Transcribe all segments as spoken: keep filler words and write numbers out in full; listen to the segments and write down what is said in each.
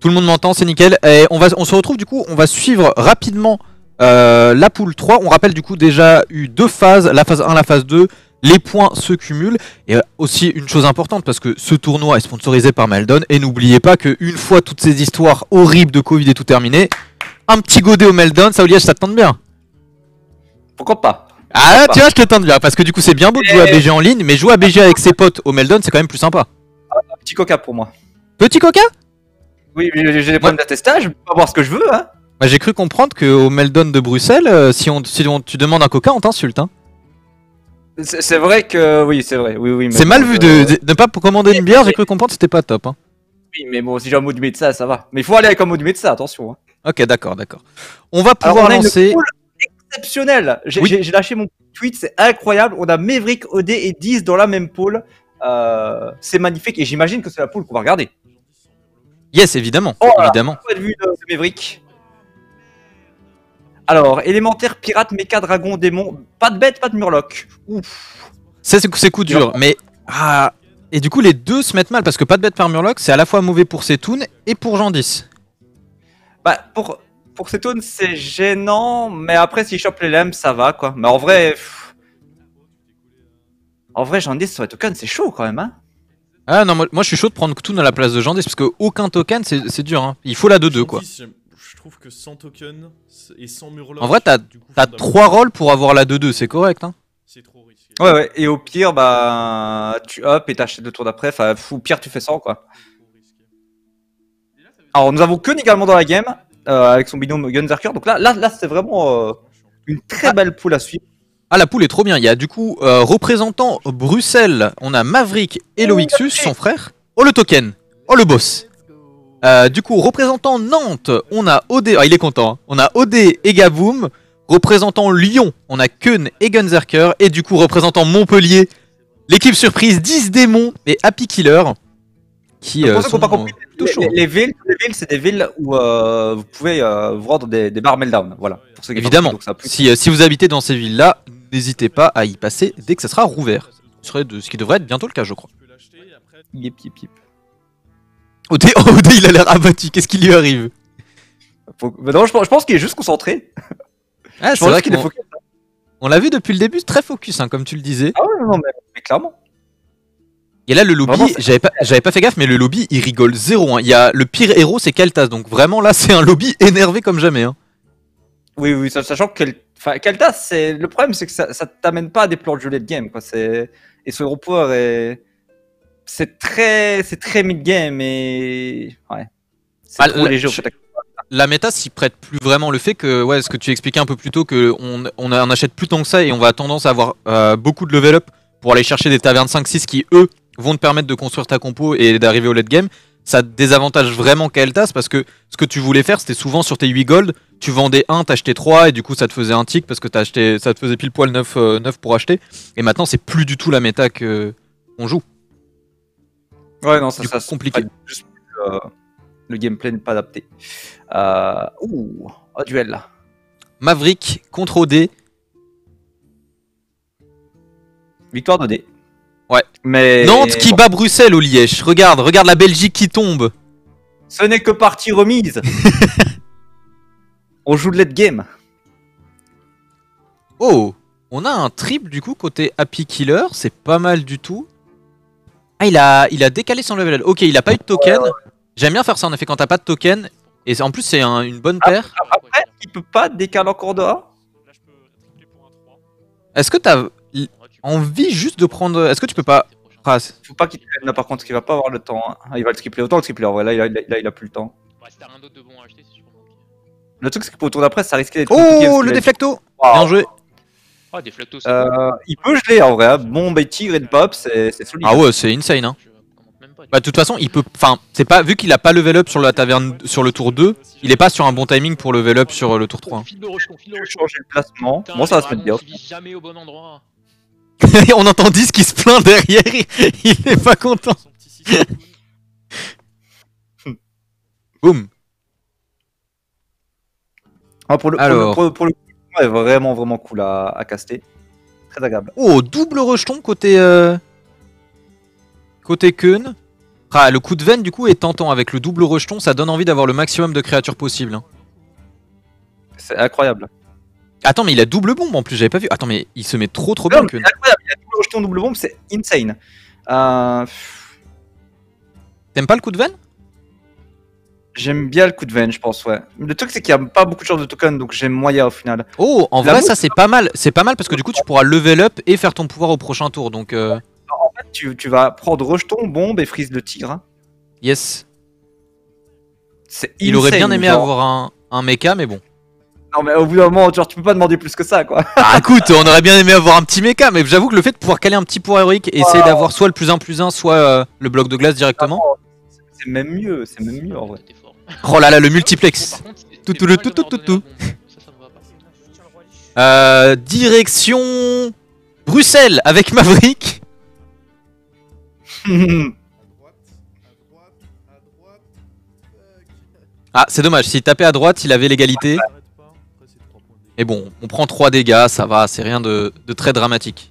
Tout le monde m'entend, c'est nickel. Et on, va, on se retrouve du coup, on va suivre rapidement euh, la poule trois. On rappelle du coup déjà eu deux phases, la phase un, la phase deux. Les points se cumulent. Et aussi une chose importante, parce que ce tournoi est sponsorisé par Meldon. Et n'oubliez pas qu'une fois toutes ces histoires horribles de Covid et tout terminé, un petit godet au Meldon, ça Oliège, ça te tente bien. Pourquoi pas? Ah, tu vois, je te tente bien. Parce que du coup, c'est bien beau de jouer à B G en ligne, mais jouer à B G avec ses potes au Meldon, c'est quand même plus sympa. Un petit coca pour moi. Petit coca? Oui, j'ai des problèmes d'attestage, je peux pas voir ce que je veux, hein. Bah, j'ai cru comprendre qu'au Meldon de Bruxelles, euh, si, on, si on, tu demandes un coca, on t'insulte. Hein. C'est vrai que... Oui, c'est vrai, oui, oui. C'est mal vu de ne pas commander une bière, j'ai cru comprendre que c'était pas top. Hein. Oui, mais bon, si j'ai un mot du médecin, ça va. Mais il faut aller avec un mot du médecin, attention. Hein. Ok, d'accord, d'accord. On va pouvoir Alors, on lancer... Exceptionnel. J'ai oui. lâché mon tweet, c'est incroyable. On a Maverick, O D et Diz dans la même pool. Euh, c'est magnifique et j'imagine que c'est la pool qu'on va regarder. Yes, évidemment, oh, évidemment. Point de vue de, de Maverick. Alors, élémentaire, pirate, méca, dragon, démon, pas de bête, pas de murloc. Ouf. C'est coup dur, mais... Ah... Et du coup, les deux se mettent mal, parce que pas de bête par murloc, c'est à la fois mauvais pour Setoun et pour Jandis. Bah, pour, pour Setoun, c'est gênant, mais après, s'il chope les lemmes, ça va, quoi. Mais en vrai... Pff... En vrai, Jandis sur les tokens, c'est chaud, quand même, hein. Ah non, moi, moi je suis chaud de prendre Toon à la place de Jandis, parce qu'aucun token, c'est dur, hein. Il faut la deux deux, quoi. Je trouve que sans token et sans murloc... En vrai, t'as trois rôles pour avoir la deux deux, c'est correct, hein. C'est trop risqué. Ouais, ouais, et au pire, bah, tu up et t'achètes deux tours d'après, enfin, au pire, tu fais ça, quoi. Alors, nous avons Kun également dans la game, euh, avec son binôme Gunzerker, donc là, là, là c'est vraiment euh, une très belle poule à suivre. Ah, la poule est trop bien. Il y a du coup, euh, représentant Bruxelles, on a Maverick et Loixus, son frère. Oh, le token. Oh, le boss. Euh, du coup, représentant Nantes, on a O D. Ah, il est content. Hein. On a O D et Gaboum. Représentant Lyon, on a Kun et Gunzerker. Et du coup, représentant Montpellier, l'équipe surprise dix démons et Happy Killer. Qui euh, sont pas compris, plutôt chauds. Les, les villes, les villes c'est des villes où euh, vous pouvez euh, vous rendre des, des bars Meltdown. Voilà. Pour ceux qui évidemment. Compris, donc ça si, euh, si vous habitez dans ces villes-là, n'hésitez pas à y passer dès que ça sera rouvert. Ce, serait de, ce qui devrait être bientôt le cas, je crois. Yep, yep, yep. O D, oh, O D, il a l'air abattu. Qu'est-ce qui lui arrive? Faut... Mais non, je pense, je pense qu'il est juste concentré. Ah, c'est vrai qu'il est focus. On l'a vu depuis le début, très focus, hein, comme tu le disais. Ah ouais, non, mais, mais clairement. Et là, le lobby, j'avais pas, j'avais pas fait gaffe, mais le lobby, il rigole zéro. Hein. Il y a le pire héros, c'est Keltas. Donc vraiment, là, c'est un lobby énervé comme jamais. Hein. Oui, oui, sachant que enfin, Keltas, c'est le problème, c'est que ça, ça t'amène pas à des plans de jeu late game, quoi. C'est et ce gros power est, c'est très, c'est très mid game et ouais, c'est ah, trop léger. Je... La méta s'y prête plus vraiment, le fait que, ouais, ce que tu expliquais un peu plus tôt, qu'on on, on achète plus tant que ça et on va tendance à avoir euh, beaucoup de level up pour aller chercher des tavernes cinq six qui, eux, vont te permettre de construire ta compo et d'arriver au late game. Ça désavantage vraiment Kael'thas parce que ce que tu voulais faire, c'était souvent sur tes huit gold, tu vendais un, t'achetais trois et du coup ça te faisait un tick parce que t'as acheté, ça te faisait pile poil neuf, euh, neuf pour acheter. Et maintenant, c'est plus du tout la méta qu'on joue. Ouais, non, ça, c'est compliqué. Juste, euh, le gameplay n'est pas adapté. Euh... Ouh, un duel là. Maverick contre O D. Victoire d'O D. Ouais. Mais... Nantes qui bon. bat Bruxelles au Liège. Regarde, regarde la Belgique qui tombe. Ce n'est que partie remise. On joue de late game. Oh, on a un triple du coup côté Happy Killer. C'est pas mal du tout. Ah, il a, il a décalé son level. Ok, il a pas eu de token. Ouais, ouais. J'aime bien faire ça en effet quand t'as pas de token. Et en plus, c'est un, une bonne paire. Après, il peut pas décaler encore de A. Est-ce que t'as envie juste de prendre. Est-ce que tu peux pas. Ah, faut pas qu'il traîne là par contre, il va pas avoir le temps. Hein. Il va le tripler autant le tripler. Ouais, là, il a, là, il a plus le temps. Ouais, si t'as rien d'autre de bon à acheter, c'est sûr. Le truc, c'est que pour le tour d'après, ça risquait d'être. Oh, le déflecto wow. Bien joué. Oh, déflecto, euh, il peut geler en vrai. Bon, bah, tigre et de pop, c'est solide. Ah ouais, c'est insane. Hein. Bah, de toute façon, il peut. Enfin, c'est pas. Vu qu'il a pas level up sur la taverne sur le tour deux, il est pas sur un bon timing pour level up sur le tour trois. File le rejeton, file le rejeton. Changer le placement. Bon, ça va se mettre bien. Jamais au bon endroit. On entend Diz qui se plaint derrière, il est pas content. Boum. Ah, pour le, Alors... pour le, pour le, pour le ouais, vraiment vraiment cool à, à caster. Très agréable. Oh, double rejeton côté euh... côté Kun. Ah, le coup de veine du coup est tentant avec le double rejeton, ça donne envie d'avoir le maximum de créatures possible. Hein. C'est incroyable. Attends, mais il a double bombe en plus, j'avais pas vu. Attends, mais il se met trop trop Non, bien. mais c'est incroyable, il a double rejeton, double bombe, c'est insane. Euh... T'aimes pas le coup de veine? J'aime bien le coup de veine, je pense, ouais. Le truc, c'est qu'il n'y a pas beaucoup de chances de token, donc j'aime moyen au final. Oh, en La vrai, mousse- ça c'est pas mal. C'est pas mal parce que du coup, tu pourras level up et faire ton pouvoir au prochain tour. Donc, euh, En fait, tu, tu vas prendre rejeton, bombe et frise de tigre. hein. yes. C'est Il aurait bien insane, aimé genre. avoir un, un mecha, mais bon. Non, mais au bout d'un moment, genre, tu peux pas demander plus que ça, quoi. Ah, écoute, on aurait bien aimé avoir un petit mecha, mais j'avoue que le fait de pouvoir caler un petit pouvoir héroïque et essayer d'avoir soit le plus un plus un, soit euh, le bloc de glace directement. C'est même mieux, c'est même mieux en vrai. C'était fort. Oh là là, le multiplex. Par contre, c'est- Tout, c'est tout, le dommage tout, de tout, leur tout, donner la bombe. Ça, ça me va pas. Euh, direction Bruxelles avec Maverick. À droite, à droite, à droite. Tac. Ah, c'est dommage, s'il tapait à droite, il avait l'égalité. Arrête pas. Après, c'est trois points de dégâts. Mais bon, on prend trois dégâts, ça va, c'est rien de, de très dramatique.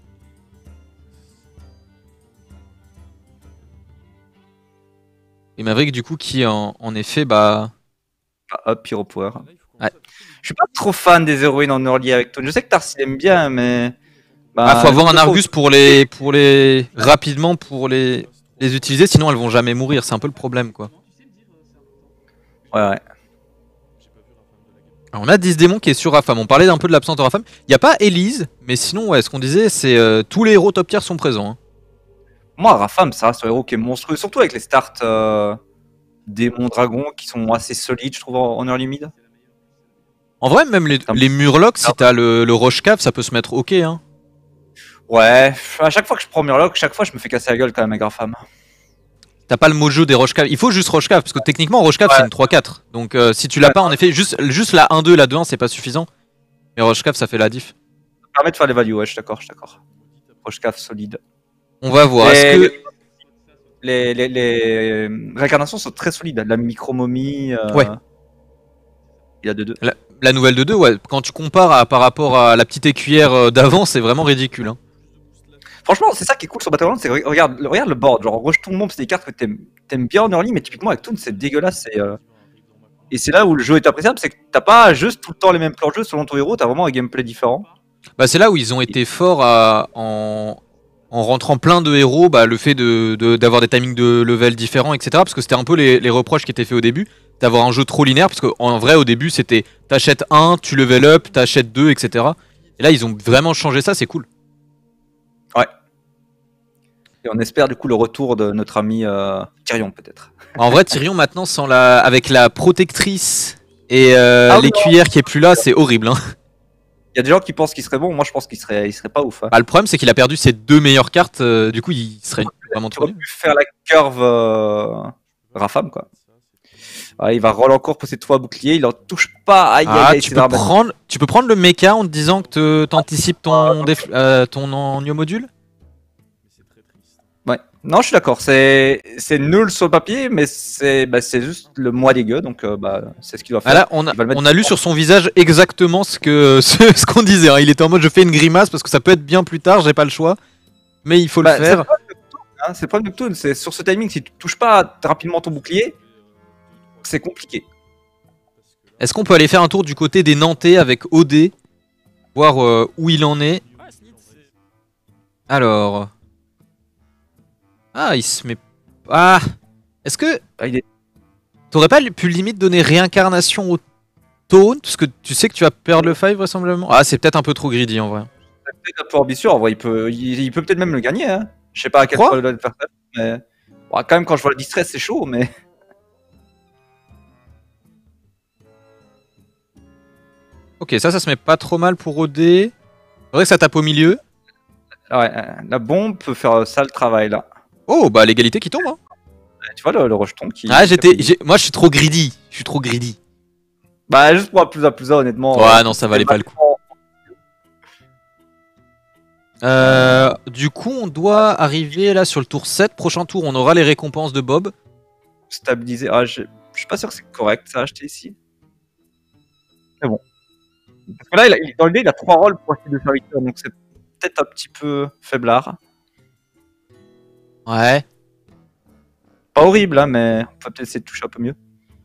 Et Maverick, du coup, qui en, en effet, bah. Ah, hop, Pyro Power. Là, il faut Ouais. commencer à toucher. Je suis pas trop fan des héroïnes en early avec toi. Je sais que Tarsi aime bien, mais. Bah, Ah, faut avoir un je- Argus pour les. pour les. rapidement pour les. les utiliser, sinon elles vont jamais mourir, c'est un peu le problème quoi. Ouais, ouais. Alors, on a dix démons qui est sur Rafam, on parlait un peu de l'absence de Rafam. Il n'y a pas Elise, mais sinon, ouais, ce qu'on disait, c'est euh, tous les héros top tier sont présents. Hein. Moi, Rafam, ça reste un héros qui est monstrueux, surtout avec les starts euh, démons dragons qui sont assez solides, je trouve, en en early mid. En vrai, même les, Ah. les Murlocs, si t'as le, le Roche Cave, ça peut se mettre ok. Hein. Ouais, à chaque fois que je prends Murloc, chaque fois je me fais casser la gueule quand même avec Rafam. T'as pas le mojo des Roche Cave. Il faut juste Roche Cave, parce que techniquement, Roche Cave Ouais. c'est une trois quatre. Donc euh, si tu l'as Ouais. pas, en effet, juste, juste la un deux, la deux un, c'est pas suffisant. Mais Roche Cave, ça fait la diff. Ça permet de faire les values, ouais, je suis d'accord, je suis d'accord. Rochecaf solide. On va voir. Les- Est-ce que. Les, les, les réincarnations sont très solides. La micro-momie. euh, Ouais. Il a deux deux. La, la nouvelle de deux, ouais, quand tu compares à, par rapport à la petite écuyère euh, d'avant, c'est vraiment ridicule. Hein. Franchement, c'est ça qui est cool sur Battleground, c'est que regarde, le- regarde le board. Genre, rejeton bombe, c'est des cartes que t'aimes t'aimes bien en early, mais typiquement avec Toon, c'est dégueulasse. Et, euh, et c'est là où le jeu est appréciable, c'est que t'as pas juste tout le temps les mêmes plans de jeu selon ton héros, t'as vraiment un gameplay différent. Bah, c'est là où ils ont été forts à- en, en rentrant plein de héros, bah, le fait de, de- d'avoir des timings de level différents, et cetera. Parce que c'était un peu les, les reproches qui étaient faits au début, d'avoir un jeu trop linéaire, parce qu'en vrai au début c'était t'achètes un, tu level up, t'achètes deux, et cetera. Et là ils ont vraiment changé ça, c'est cool. Et on espère du coup le retour de notre ami euh, Tyrion, peut-être. En vrai Tyrion maintenant sans la, avec la protectrice et euh, Ah oui, l'écuyère qui est plus là, c'est horrible. Hein. Il y a des gens qui pensent qu'il serait bon, moi je pense qu'il serait, il serait pas ouf. hein. Bah, le problème c'est qu'il a perdu ses deux meilleures cartes, euh, du coup il serait vraiment Tu trop aurais nul. pu faire la curve euh, Rafam, quoi. Ah, il va roll encore pour ses trois boucliers, il en touche pas. Aïe, aïe, Ah, aïe, tu c'est peux, dramatique. prendre, tu peux prendre le mecha en te disant que te- t'anticipes ton, déf- euh, ton en module. Ouais. Non, je suis d'accord. C'est c'est nul sur le papier, mais c'est bah, c'est juste le mois dégueu, donc euh, bah, c'est ce qu'il doit faire. Ah là, on a, Il va le mettre on a lu dedans. sur son visage exactement ce que ce, ce qu'on disait. Hein. Il était en mode je fais une grimace parce que ça peut être bien plus tard, j'ai pas le choix. Mais il faut Bah, le c'est faire. le problème de Toon, hein, c'est le problème de Toon, c'est sur ce timing, si tu touches pas rapidement ton bouclier, c'est compliqué. Est-ce qu'on peut aller faire un tour du côté des Nantais avec O D, voir euh, où il en est. Alors. Ah, il se met. Ah. Est-ce que Ah, il est... t'aurais pas pu limite donner réincarnation au taunt parce que tu sais que tu vas perdre le five vraisemblablement. Ah, c'est peut-être un peu trop greedy en vrai. c'est peut-être un peu ambitieux, en vrai, il peut il, il peut peut-être même le gagner. Hein. Je sais pas à quel Crois point il doit le faire, mais bon, quand même quand je vois le distress, c'est chaud, mais Ok, ça, ça se met pas trop mal pour O D. C'est vrai que ça tape au milieu. Ah ouais, euh, la bombe peut faire ça le travail là. Oh, bah l'égalité qui tombe. Hein. Tu vois le, le rejeton qui. Ah, j'étais. j'ai- Moi, je suis trop greedy. Je suis trop greedy. Bah juste pour un plus à plus à, honnêtement. Ouais, euh, non, ça valait pas le coup. vraiment- Euh, du coup, on doit arriver là sur le tour sept. Prochain tour, on aura les récompenses de Bob. Stabiliser. Ah, je je suis pas sûr que c'est correct ça à acheter ici. Mais bon. Parce que là, il a- il- dans l'idée, il a trois rôles pour acheter deux serviteurs, donc c'est peut-être un petit peu faiblard. Ouais. Pas horrible, hein, mais on peut peut-être essayer de toucher un peu mieux.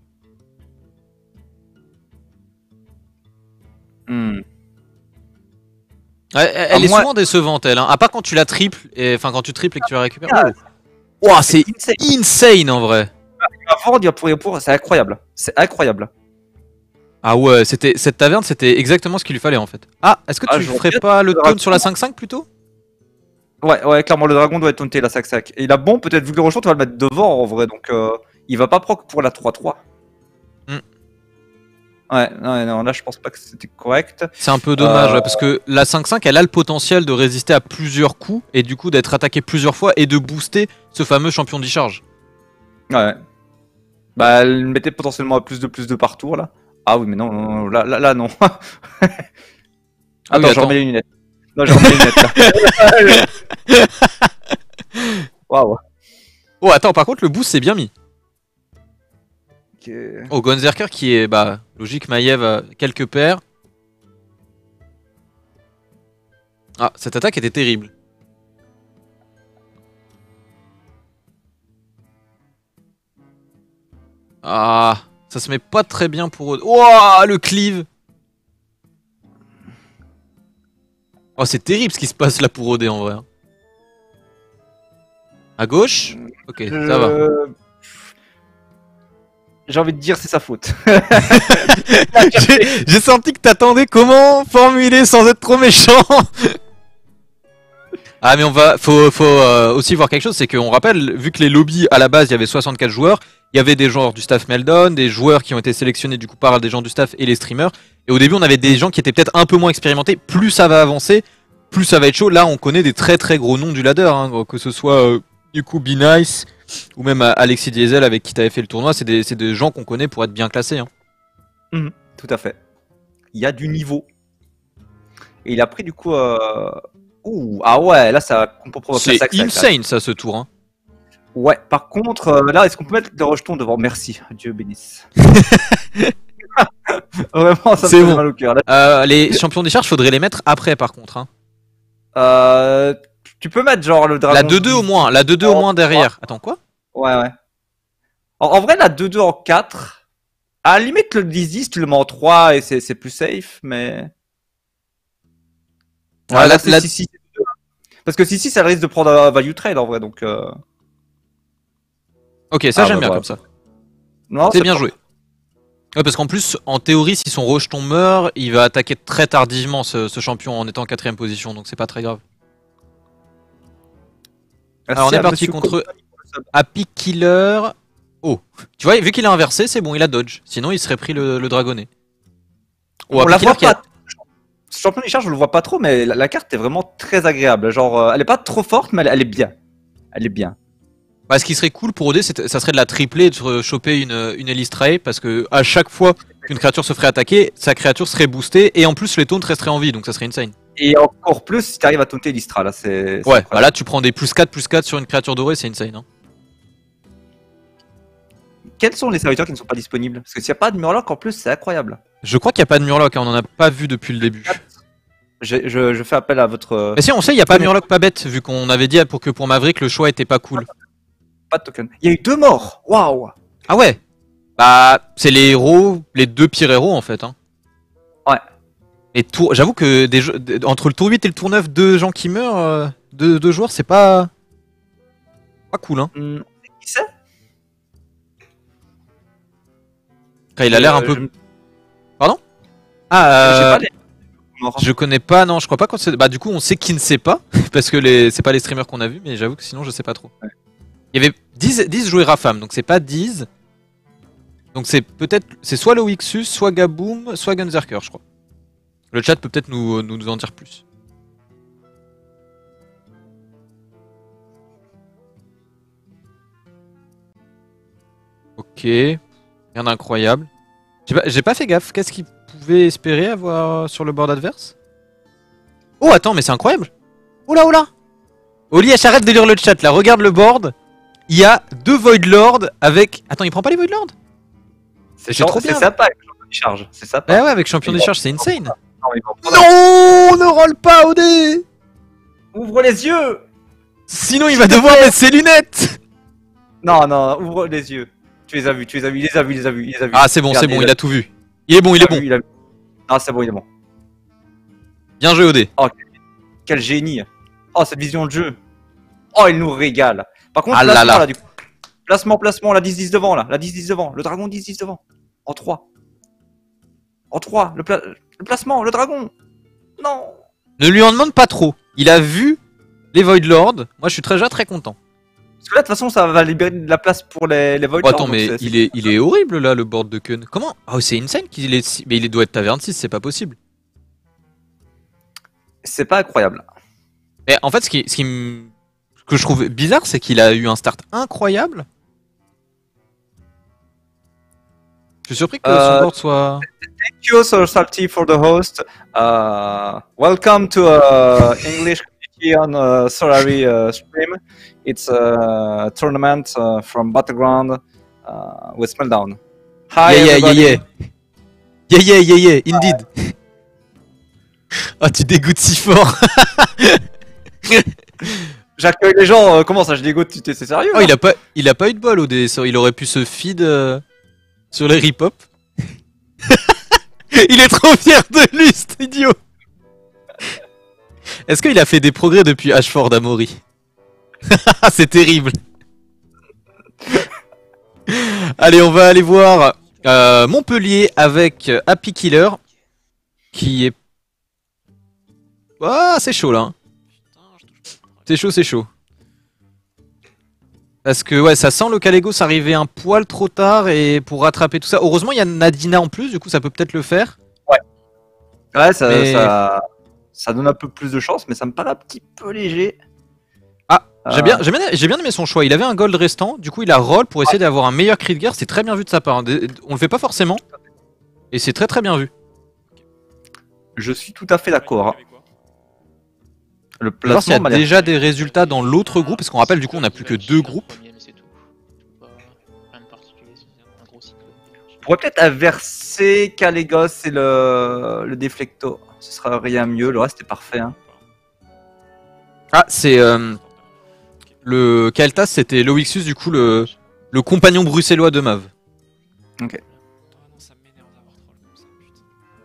Hmm. Ouais, elle Ah, elle est moi- souvent décevante, elle. Hein. À part quand tu la triples, et enfin quand tu triples et que tu la récupères. Ah, Oh, Ouah, c'est insane. insane en vrai. Il va vendre, il va pour, il va pour, c'est incroyable. C'est incroyable. Ah ouais, c'était cette taverne, c'était exactement ce qu'il lui fallait en fait. Ah, est-ce que Ah, tu je ferais regrette pas le le taunt sur la dragon. cinq cinq plutôt? Ouais, ouais, clairement, le dragon doit être taunté, la sac-sac. Et il a bon, peut-être vu que le rechant, tu vas le mettre devant en vrai, donc euh, il va pas proc pour la trois trois. Hmm. Ouais, non, non, là je pense pas que c'était correct. C'est un peu dommage Euh, ouais, parce que la cinq cinq elle a le potentiel de résister à plusieurs coups et du coup d'être attaquée plusieurs fois et de booster ce fameux champion d'e-charge. Ouais. Bah, elle mettait potentiellement à plus de plus de par tour là. Ah oui, mais non, non, non, là, là, là, non. Ah oui, attends, je attends. remets les lunettes. Non, je remets les lunettes là. Waouh. Oh attends, par contre le boost c'est bien mis. Ok. Oh Gonzerker qui est bah logique, Maiev a quelques paires. Ah, cette attaque était terrible. Ah, ça se met pas très bien pour eux. Ouah, le cleave. Oh, c'est terrible ce qui se passe là pour O D en vrai. À gauche? Ok, ça va. Euh, J'ai envie de dire c'est sa faute. J'ai j'ai senti que t'attendais comment formuler sans être trop méchant. Ah mais on va, faut, faut euh, aussi voir quelque chose, c'est qu'on rappelle, vu que les lobbies à la base il y avait soixante-quatre joueurs, il y avait des joueurs du staff Meldon, des joueurs qui ont été sélectionnés du coup par des gens du staff et les streamers, et au début on avait des gens qui étaient peut-être un peu moins expérimentés, plus ça va avancer, plus ça va être chaud, là on connaît des très très gros noms du ladder, hein, que ce soit euh, du coup Be Nice, ou même euh, Alexis Diesel avec qui t'avais fait le tournoi, c'est des, c'est des gens qu'on connaît pour être bien classés. Hein. Mhm, tout à fait. Il y a du niveau. Et il a pris du coup. Euh... Ouh, ah ouais, là ça comprend provoque la C'est sac, sac, là. insane ça ce tour. Hein. Ouais, par contre, euh, là, est-ce qu'on peut mettre le rejeton devant? Merci, Dieu bénisse. Vraiment, ça me C'est fait bon. mal au cœur. Là. Euh, les champions des charges, faudrait les mettre après par contre. Hein. Euh, tu peux mettre genre le dragon. La deux deux au moins, la deux deux au moins derrière. Attends quoi? Ouais, ouais. En, en vrai, la deux deux en quatre. À la limite, le dix dix, tu le mets en trois et c'est c'est plus safe, mais. Ouais, Ah, la- là, c'est la- six six. Parce que six six, ça risque de prendre un value trade en vrai, donc. Euh... Ok, ça Ah, j'aime bah, bien voilà. comme ça. Non, C'est bien pas- joué. Ouais, parce qu'en plus, en théorie, si son rejeton meurt, il va attaquer très tardivement ce, ce champion en étant en quatrième position, donc c'est pas très grave. Alors on Merci est à parti Monsieur contre Company pour le sub. Happy Killer. Oh, tu vois, vu qu'il a inversé, c'est bon, il a dodge. Sinon, il serait pris le, le dragonnet. Oh, On Happy la Killer voit qui a- pas. Ce champion des charges, je le vois pas trop, mais la, la carte est vraiment très agréable. Genre, euh, elle est pas trop forte, mais elle, elle est bien. Elle est bien. Bah, ce qui serait cool pour O D, c'est- ça serait de la tripler et de se choper une, une Elise Tray, parce que à chaque fois qu'une créature se ferait attaquer, sa créature serait boostée, et en plus les taunts resteraient en vie, donc ça serait insane. Et encore plus si tu arrives à taunter l'Istra, là, c'est. c'est Ouais, incroyable. bah là tu prends des plus quatre plus quatre sur une créature dorée, c'est insane. Hein. Quels sont les serviteurs qui ne sont pas disponibles? Parce que s'il n'y a pas de Murloc en plus, c'est incroyable. Je crois qu'il n'y a pas de Murloc, hein, on en a pas vu depuis le début. Je, je, je fais appel à votre. Mais si, on sait, il n'y a pas Murloc pas bête, vu qu'on avait dit pour que pour Maverick le choix était pas cool. Pas de token. Il y a eu deux morts. Waouh. Ah ouais. Bah, c'est les héros, les deux pires héros en fait. Hein. Ouais. Et tour, j'avoue que des jeux, d- entre le tour huit et le tour neuf, deux gens qui meurent, euh, deux, deux joueurs, c'est pas. Pas cool, hein. Hum, Qui c'est? Enfin, il a l'air un Euh, peu. je- Ah, J'ai euh, pas les morts. je connais pas, non, je crois pas qu'on sait. Bah, du coup, on sait qui ne sait pas, parce que les... c'est pas les streamers qu'on a vus, mais j'avoue que sinon, je sais pas trop. Ouais. Il y avait dix, dix joueurs à femme, donc c'est pas dix. Donc c'est peut-être. C'est soit le Wixus, soit Gaboom, soit Gunzerker, je crois. Le chat peut peut-être nous, nous en dire plus. Ok. Rien d'incroyable. J'ai pas, j'ai pas fait gaffe. Qu'est-ce qu'il pouvait espérer avoir sur le board adverse? Oh, attends, mais c'est incroyable. Oh là, oh là. Oli, arrête de lire le chat là. Regarde le board. Il y a deux Void Lord avec. Attends, il prend pas les Void Lord? C'est c'est trop c'est bien. sympa avec le champion des charges. C'est sympa. Bah ouais, avec champion des charges, c'est insane. Non, ils vont prendre- Non, ne roll pas, O D. Ouvre les yeux. Sinon, il va devoir mettre ses lunettes. Non, non, ouvre les yeux. Tu les as vus, tu les as vus, il les a vus, il les a vus, il les a vus. Ah, c'est bon, c'est Regarde, bon, il il a tout vu. Il est bon, il est a bon. vu, il a vu. Ah, c'est bon, il est bon. Bien joué, O D. Quel génie. Oh, cette vision de jeu. Oh, il nous régale. Par contre, Ah là placement, là. là, du coup. Placement, placement, la dix dix devant, là. La dix dix devant. Le dragon dix dix devant. En trois. En trois. Le, pla- le placement, le dragon. Non. Ne lui en demande pas trop. Il a vu les Void Lords. Moi, je suis très, déjà très content. Parce que là, de toute façon, ça va libérer de la place pour les, les Void Oh, attends, Lords, donc mais c'est- il est, il est horrible là, le board de Kun. Comment? Oh, c'est insane qu'il est. si- Mais il doit être taverne six, c'est pas possible. c'est pas incroyable. Mais en fait, ce qui, ce qui me- ce que je trouve bizarre, c'est qu'il a eu un start incroyable. Je suis surpris que Euh, son board soit. Thank you, Sir Salty, for the host. Uh, welcome to uh, English community on uh, Solari uh, stream. It's a tournament uh, from Battleground uh, with Smeltdown. Hi, Yeah, yeah, yeah, everybody. yeah. Yeah, yeah, yeah, yeah, indeed. Oh, tu dégoûtes si fort. J'accueille les gens. euh, comment ça, je dégoûte? Tu t'es c'est sérieux? Oh, là il a pas, il a pas eu de bol au dé. ça, Il aurait pu se feed euh, sur les rip-hop. Il est trop fier de lui, cet idiot. Est-ce qu'il a fait des progrès depuis Ashford à Mori? C'est terrible. Allez, on va aller voir euh, Montpellier avec Happy Killer, qui est... Ah, c'est chaud là. hein. C'est chaud, c'est chaud. Parce que ouais, ça sent le Calegos arriver un poil trop tard et pour rattraper tout ça. Heureusement, il y a Nadina en plus, du coup, ça peut peut-être le faire. Ouais, ça, Mais- ça, ça donne un peu plus de chance, mais ça me paraît un petit peu léger. Ah, Euh, j'ai bien, j'ai bien, j'ai bien aimé son choix. Il avait un gold restant, du coup, il a roll pour essayer d'avoir un meilleur cri de guerre. C'est très bien vu de sa part. hein. Des- On le fait pas forcément, et c'est très très bien vu. Je suis tout à fait d'accord. hein. Le Je vais voir s'il y placement a m'a l'air- déjà des résultats dans l'autre groupe, parce qu'on rappelle, du coup, on a plus que deux groupes. On pourrait peut-être inverser Calegos et le, le Deflecto. Ce sera rien mieux, le reste est parfait. Hein. Ah, c'est euh, le Kael'thas, c'était Loixus, du coup, le, le compagnon bruxellois de Mav. Ok. Ça m'énerve d'avoir troll comme ça, putain.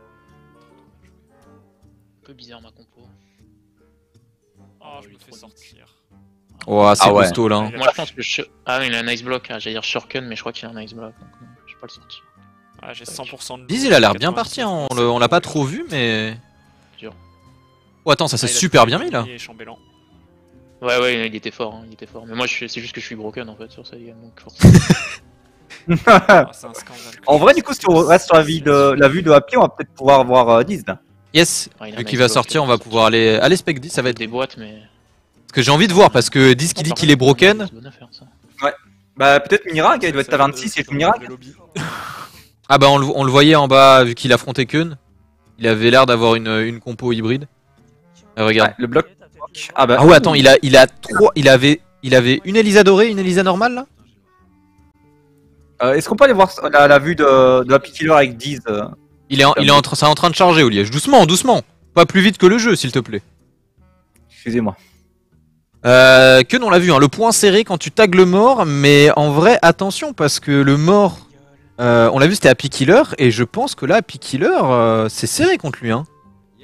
Un peu bizarre ma compo. Oh, je me fais sortir. Oh, c'est Ah ouais. costaud là. hein. Il a Moi pas je pense que je... Ah oui, il a un ice block, hein. J'allais dire Shurken, mais je crois qu'il a un ice block, donc non, je vais pas le sortir. Ah, j'ai cent pour cent de. Diz, il a l'air bien parti, hein. on le- on l'a pas trop vu, mais. Dur. Oh, attends, ça Ah, s'est il a super touché bien le mis là. premier chambellan. Ouais, ouais, il était fort, hein, il était fort. Mais moi, je suis- c'est juste que je suis broken en fait sur cette game, donc forcément. Ah, c'est un scandale. En vrai, du coup, si on reste sur la, vie de, la vue de Happy, on va peut-être pouvoir voir euh, Diz. là. Yes, Ouais, il a vu un qu'il ice va block, sortir, il on va va pouvoir aller. Allez, Spec dix, ça va être. des boîtes, mais. Parce que j'ai envie de voir, parce que Diz qui dit qu'il est broken. C'est bonne affaire, ça. Bah, peut-être Mirac, il doit être à Ça, vingt-six, ça, il ça, est Mirac. le lobby. Ah bah, on le, on le voyait en bas, vu qu'il affrontait Kun. Il avait l'air d'avoir une, une compo hybride. Ah, regarde. Ouais, le bloc. Ah bah. Ah ouais, attends, il a, il a trois. Il avait, il avait une Elisa dorée, une Elisa normale là. Euh, Est-ce qu'on peut aller voir la, la vue de, de Happy Killer avec Diz euh Il est, en, il est en, train- c'est en train de charger, Oliège. Doucement, doucement. Pas plus vite que le jeu, s'il te plaît. Excusez-moi. Euh, que on l'a vu, hein, le point serré quand tu tags le mort, mais en vrai, attention, parce que le mort, euh, on l'a vu, c'était Happy Killer, et je pense que là, Happy Killer, euh, c'est serré contre lui. Hein.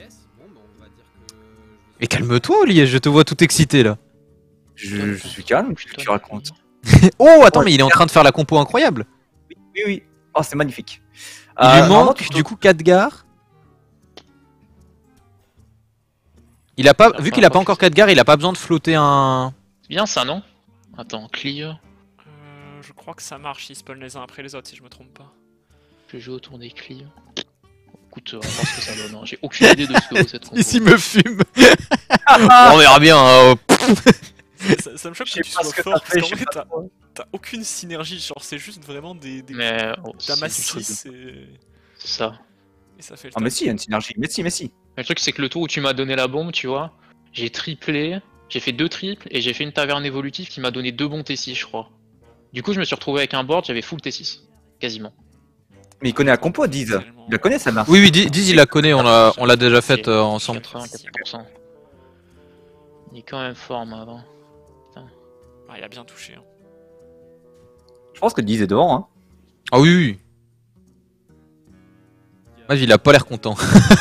Et calme-toi, Olivier, je te vois tout excité là. Je, je suis calme, qu'est-ce que tu racontes? Oh, attends, mais il est en train de faire la compo incroyable. Oui, oui. Oh, c'est magnifique. Il Euh, lui normalement, manque, tu- du coup, Khadgar. Il a pas, vu qu'il a pas encore Khadgar, il a pas besoin de flotter un. C'est bien ça, non? Attends, clear. Euh, je crois que ça marche, ils spawnent les uns après les autres, si je me trompe pas. Je vais jouer autour des clear. Écoute, on va voir ce que ça donne. hein. J'ai aucune idée de ce que vaut cette compo. Ici me fume. On verra bien. hein. Ça, ça me choque Je que sais tu pas sois ce que fort, t'as parce fait, qu'en je sais vrai, pas t'as trop. t'as aucune synergie, genre c'est juste vraiment des, des Mais. oh, c'est damas difficile. six et... C'est ça. et ça fait le Ah, mais taf. si, il y a une synergie. Mais si, mais si. Le truc, c'est que le tour où tu m'as donné la bombe, tu vois, j'ai triplé, j'ai fait deux triples et j'ai fait une taverne évolutive qui m'a donné deux bons T six, je crois. Du coup, je me suis retrouvé avec un board, j'avais full T six. Quasiment. Mais il connaît la compo, Diz. Tellement- Il la connaît, celle-là. Oui, oui, Diz, Diz, il la connaît, on l'a, on l'a déjà faite euh, ensemble. quatre-vingt-quatre pour cent. Il est quand même fort, Mav. hein. Ah, il a bien touché. hein. Je pense que dix est devant. Hein. Ah oui, oui. Moi, il a pas l'air content.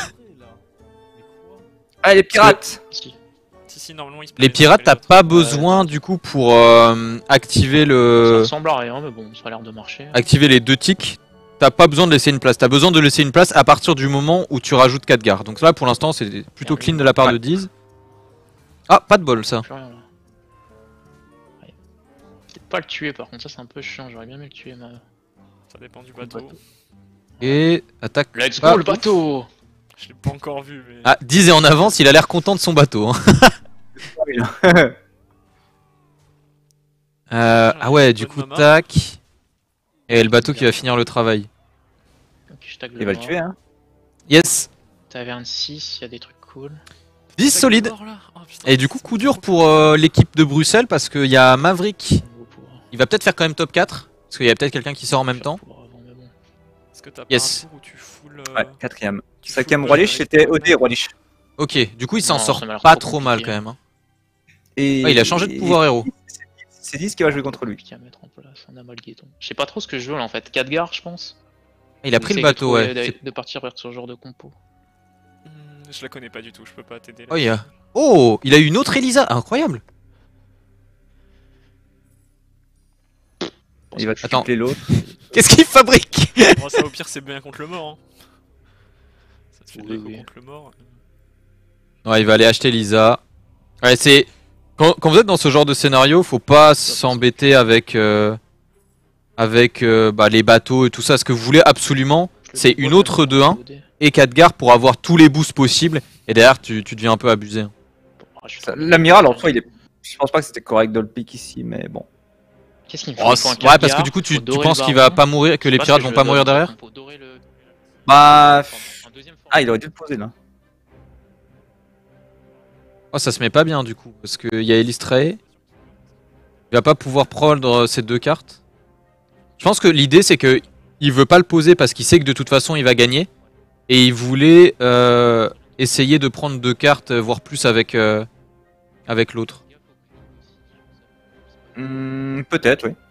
Allez, les pirates. Si. Si, si, normalement, il se Les plaît, pirates, il t'as se plaît, pas les autres. besoin du coup pour euh, activer Ça le, ressemble à rien, mais bon, ça a l'air de marcher. activer les deux ticks. T'as pas besoin de laisser une place. T'as besoin de laisser une place à partir du moment où tu rajoutes quatre gares. Donc là, pour l'instant, c'est plutôt clean de la part Ouais. de Diz. Ah, pas de bol ça. Plus rien, là. Ouais. Peut-être pas le tuer, par contre, ça c'est un peu chiant. J'aurais bien aimé le tuer, mais. Ça dépend du bateau. bateau. Et attaque. Let's pas. go le bateau! Je l'ai pas encore vu, mais. Ah, Diz est en avance, il a l'air content de son bateau. hein. Euh, ah ouais, du coup, tac. Et le bateau qui va finir le travail. Ok, je tag Il va le tuer, hein. Yes. Taverne six, il y a des trucs cool. Diz Tac, solide. mort, là. Oh, putain, Et du coup, c'est coup trop dur fort. pour euh, l'équipe de Bruxelles parce qu'il y a Maverick. On va pouvoir Il va peut-être faire quand même top quatre. Parce qu'il y a peut-être quelqu'un qui sort en même faire temps. pour avant, mais bon. Est-ce que t'as Yes. pas un tour où tu full. euh, Ouais, quatrième. tu Cinquième full Roi push Lich, avec c'était ton O D mec Roi Lich. Ok, du coup, il s'en Non, sort ça m'a l'air pas trop trop mal compliqué. quand même. hein. Et Ouais, il a changé de pouvoir héros. C'est dix qui va jouer contre lui. Compliqué à mettre en place, un amalgaton. Je sais pas trop ce que je veux là en fait. quatre gares, je pense. Il a pris le J'essaye de bateau, trouver- ouais. De, C'est- de partir vers ce genre de compo. Hmm, je la connais pas du tout, je peux pas t'aider là. Oh, il y a... oh, il a eu une autre Elisa. Incroyable. Il va Attends. tripler l'autre. Qu'est-ce qu'il fabrique? Bon, ça au pire c'est bien contre le mort. Hein. Ça te fait de Oui, l'écho oui. contre le mort. Ouais, il va aller acheter Lisa. Ouais, c'est... Quand, quand vous êtes dans ce genre de scénario, faut pas s'embêter avec... euh, avec euh, bah, les bateaux et tout ça. Ce que vous voulez absolument, Je le c'est vois, une le autre même deux un O D. et quatre gares pour avoir tous les boosts possibles. Et derrière, tu, tu deviens un peu abusé. hein. Ah, je suis Ça- trop- L'amiral, en soi, il est. Je pense pas que c'était correct de le pick ici, mais bon. Qu'est-ce qu'il me faut? Oh, Il faut un c'est- quatre ouais, parce que gares, du coup, tu, faut tu dorer penses le qu'il va baron. pas mourir, que Je sais les pas ce pirates que vont je pas donne mourir dans la derrière? compo. Dorer le- Bah. Un deuxième format. Ah, il aurait dû le poser là. Oh, ça se met pas bien du coup, parce qu'il y a Elistrae. Il va pas pouvoir prendre ces deux cartes. Je pense que l'idée c'est que il veut pas le poser parce qu'il sait que de toute façon il va gagner. Et il voulait euh, essayer de prendre deux cartes, voire plus avec, euh, avec l'autre. Hmm, Peut-être, oui.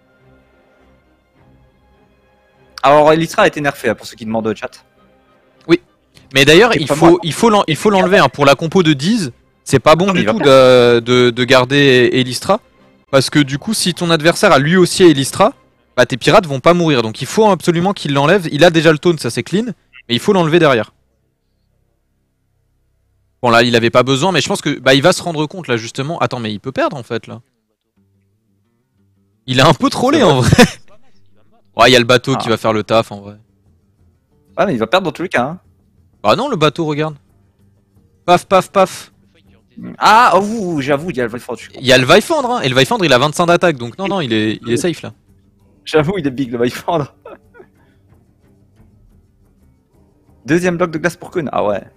Alors, Elytra a été nerfé, hein, pour ceux qui demandent au chat. Mais d'ailleurs, C'est il pas faut, moi. il faut l'en- il faut l'enlever hein. Pour la compo de Diz, c'est pas bon Non, mais du il va tout de, de, de garder Elistra. Parce que du coup, si ton adversaire a lui aussi Elistra, bah tes pirates vont pas mourir. Donc il faut absolument qu'il l'enlève. Il a déjà le taunt, ça c'est clean. Mais il faut l'enlever derrière. Bon là, il avait pas besoin, mais je pense que bah il va se rendre compte là justement. Attends, mais il peut perdre en fait là. Il a un peu trollé en vrai. Ouais, il y a le bateau qui Ah. va faire le taf en vrai. Ah, mais il va perdre dans tous les cas. Hein. Bah non, le bateau, regarde. Paf, paf, paf. Ah, oh, ouh, j'avoue, il y a le Voidford, je suis con. Il y a le Vaifendre, hein. Et le Vaifendre, il a vingt-cinq d'attaque. Donc non, non, il est, il est safe là. J'avoue, il est big le Voidford. Deuxième bloc de glace pour Kun. Ah ouais.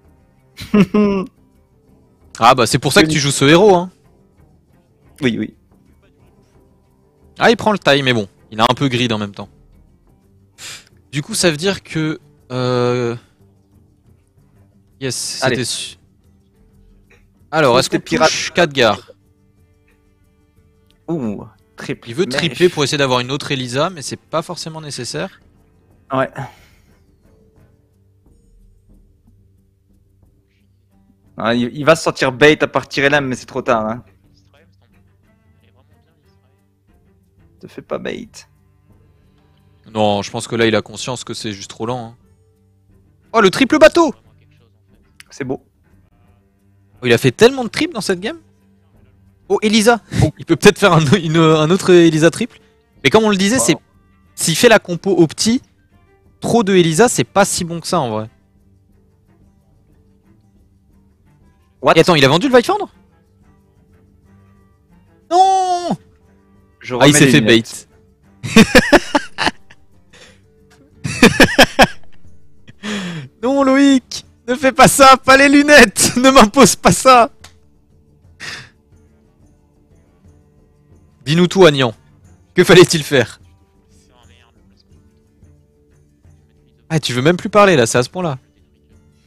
Ah bah c'est pour ça que tu joues ce héros, hein. Oui, oui. Ah, il prend le taille, mais bon, il a un peu grid en même temps. Du coup, ça veut dire que... Euh... Yes, Allez. c'était su. Alors, Faut est-ce que qu'on les pirates- touche quatre gares? Ouh, triple. Il veut Mais- tripler pour essayer d'avoir une autre Elisa, mais c'est pas forcément nécessaire. Ouais. Ah, il, il va se sentir bait à partir L M, mais c'est trop tard. Hein. Te fais pas bait. Non, je pense que là, il a conscience que c'est juste trop lent. hein. Oh, le triple bateau! C'est beau. Oh, il a fait tellement de triples dans cette game. Oh, Elisa! Il peut peut-être faire un, une- un autre Elisa triple. Mais comme on le disait, Wow. c'est s'il fait la compo au petit, trop de Elisa, c'est pas si bon que ça en vrai. What? Et attends, il a vendu le Vaifendre? Non! Je Ah, il remets s'est les fait bait. lunettes. Non, Loïc! Ne fais pas ça! Pas les lunettes! Ne m'impose pas ça! Dis-nous tout, Agnan. Que fallait-il faire? Ah, tu veux même plus parler là, c'est à ce point-là.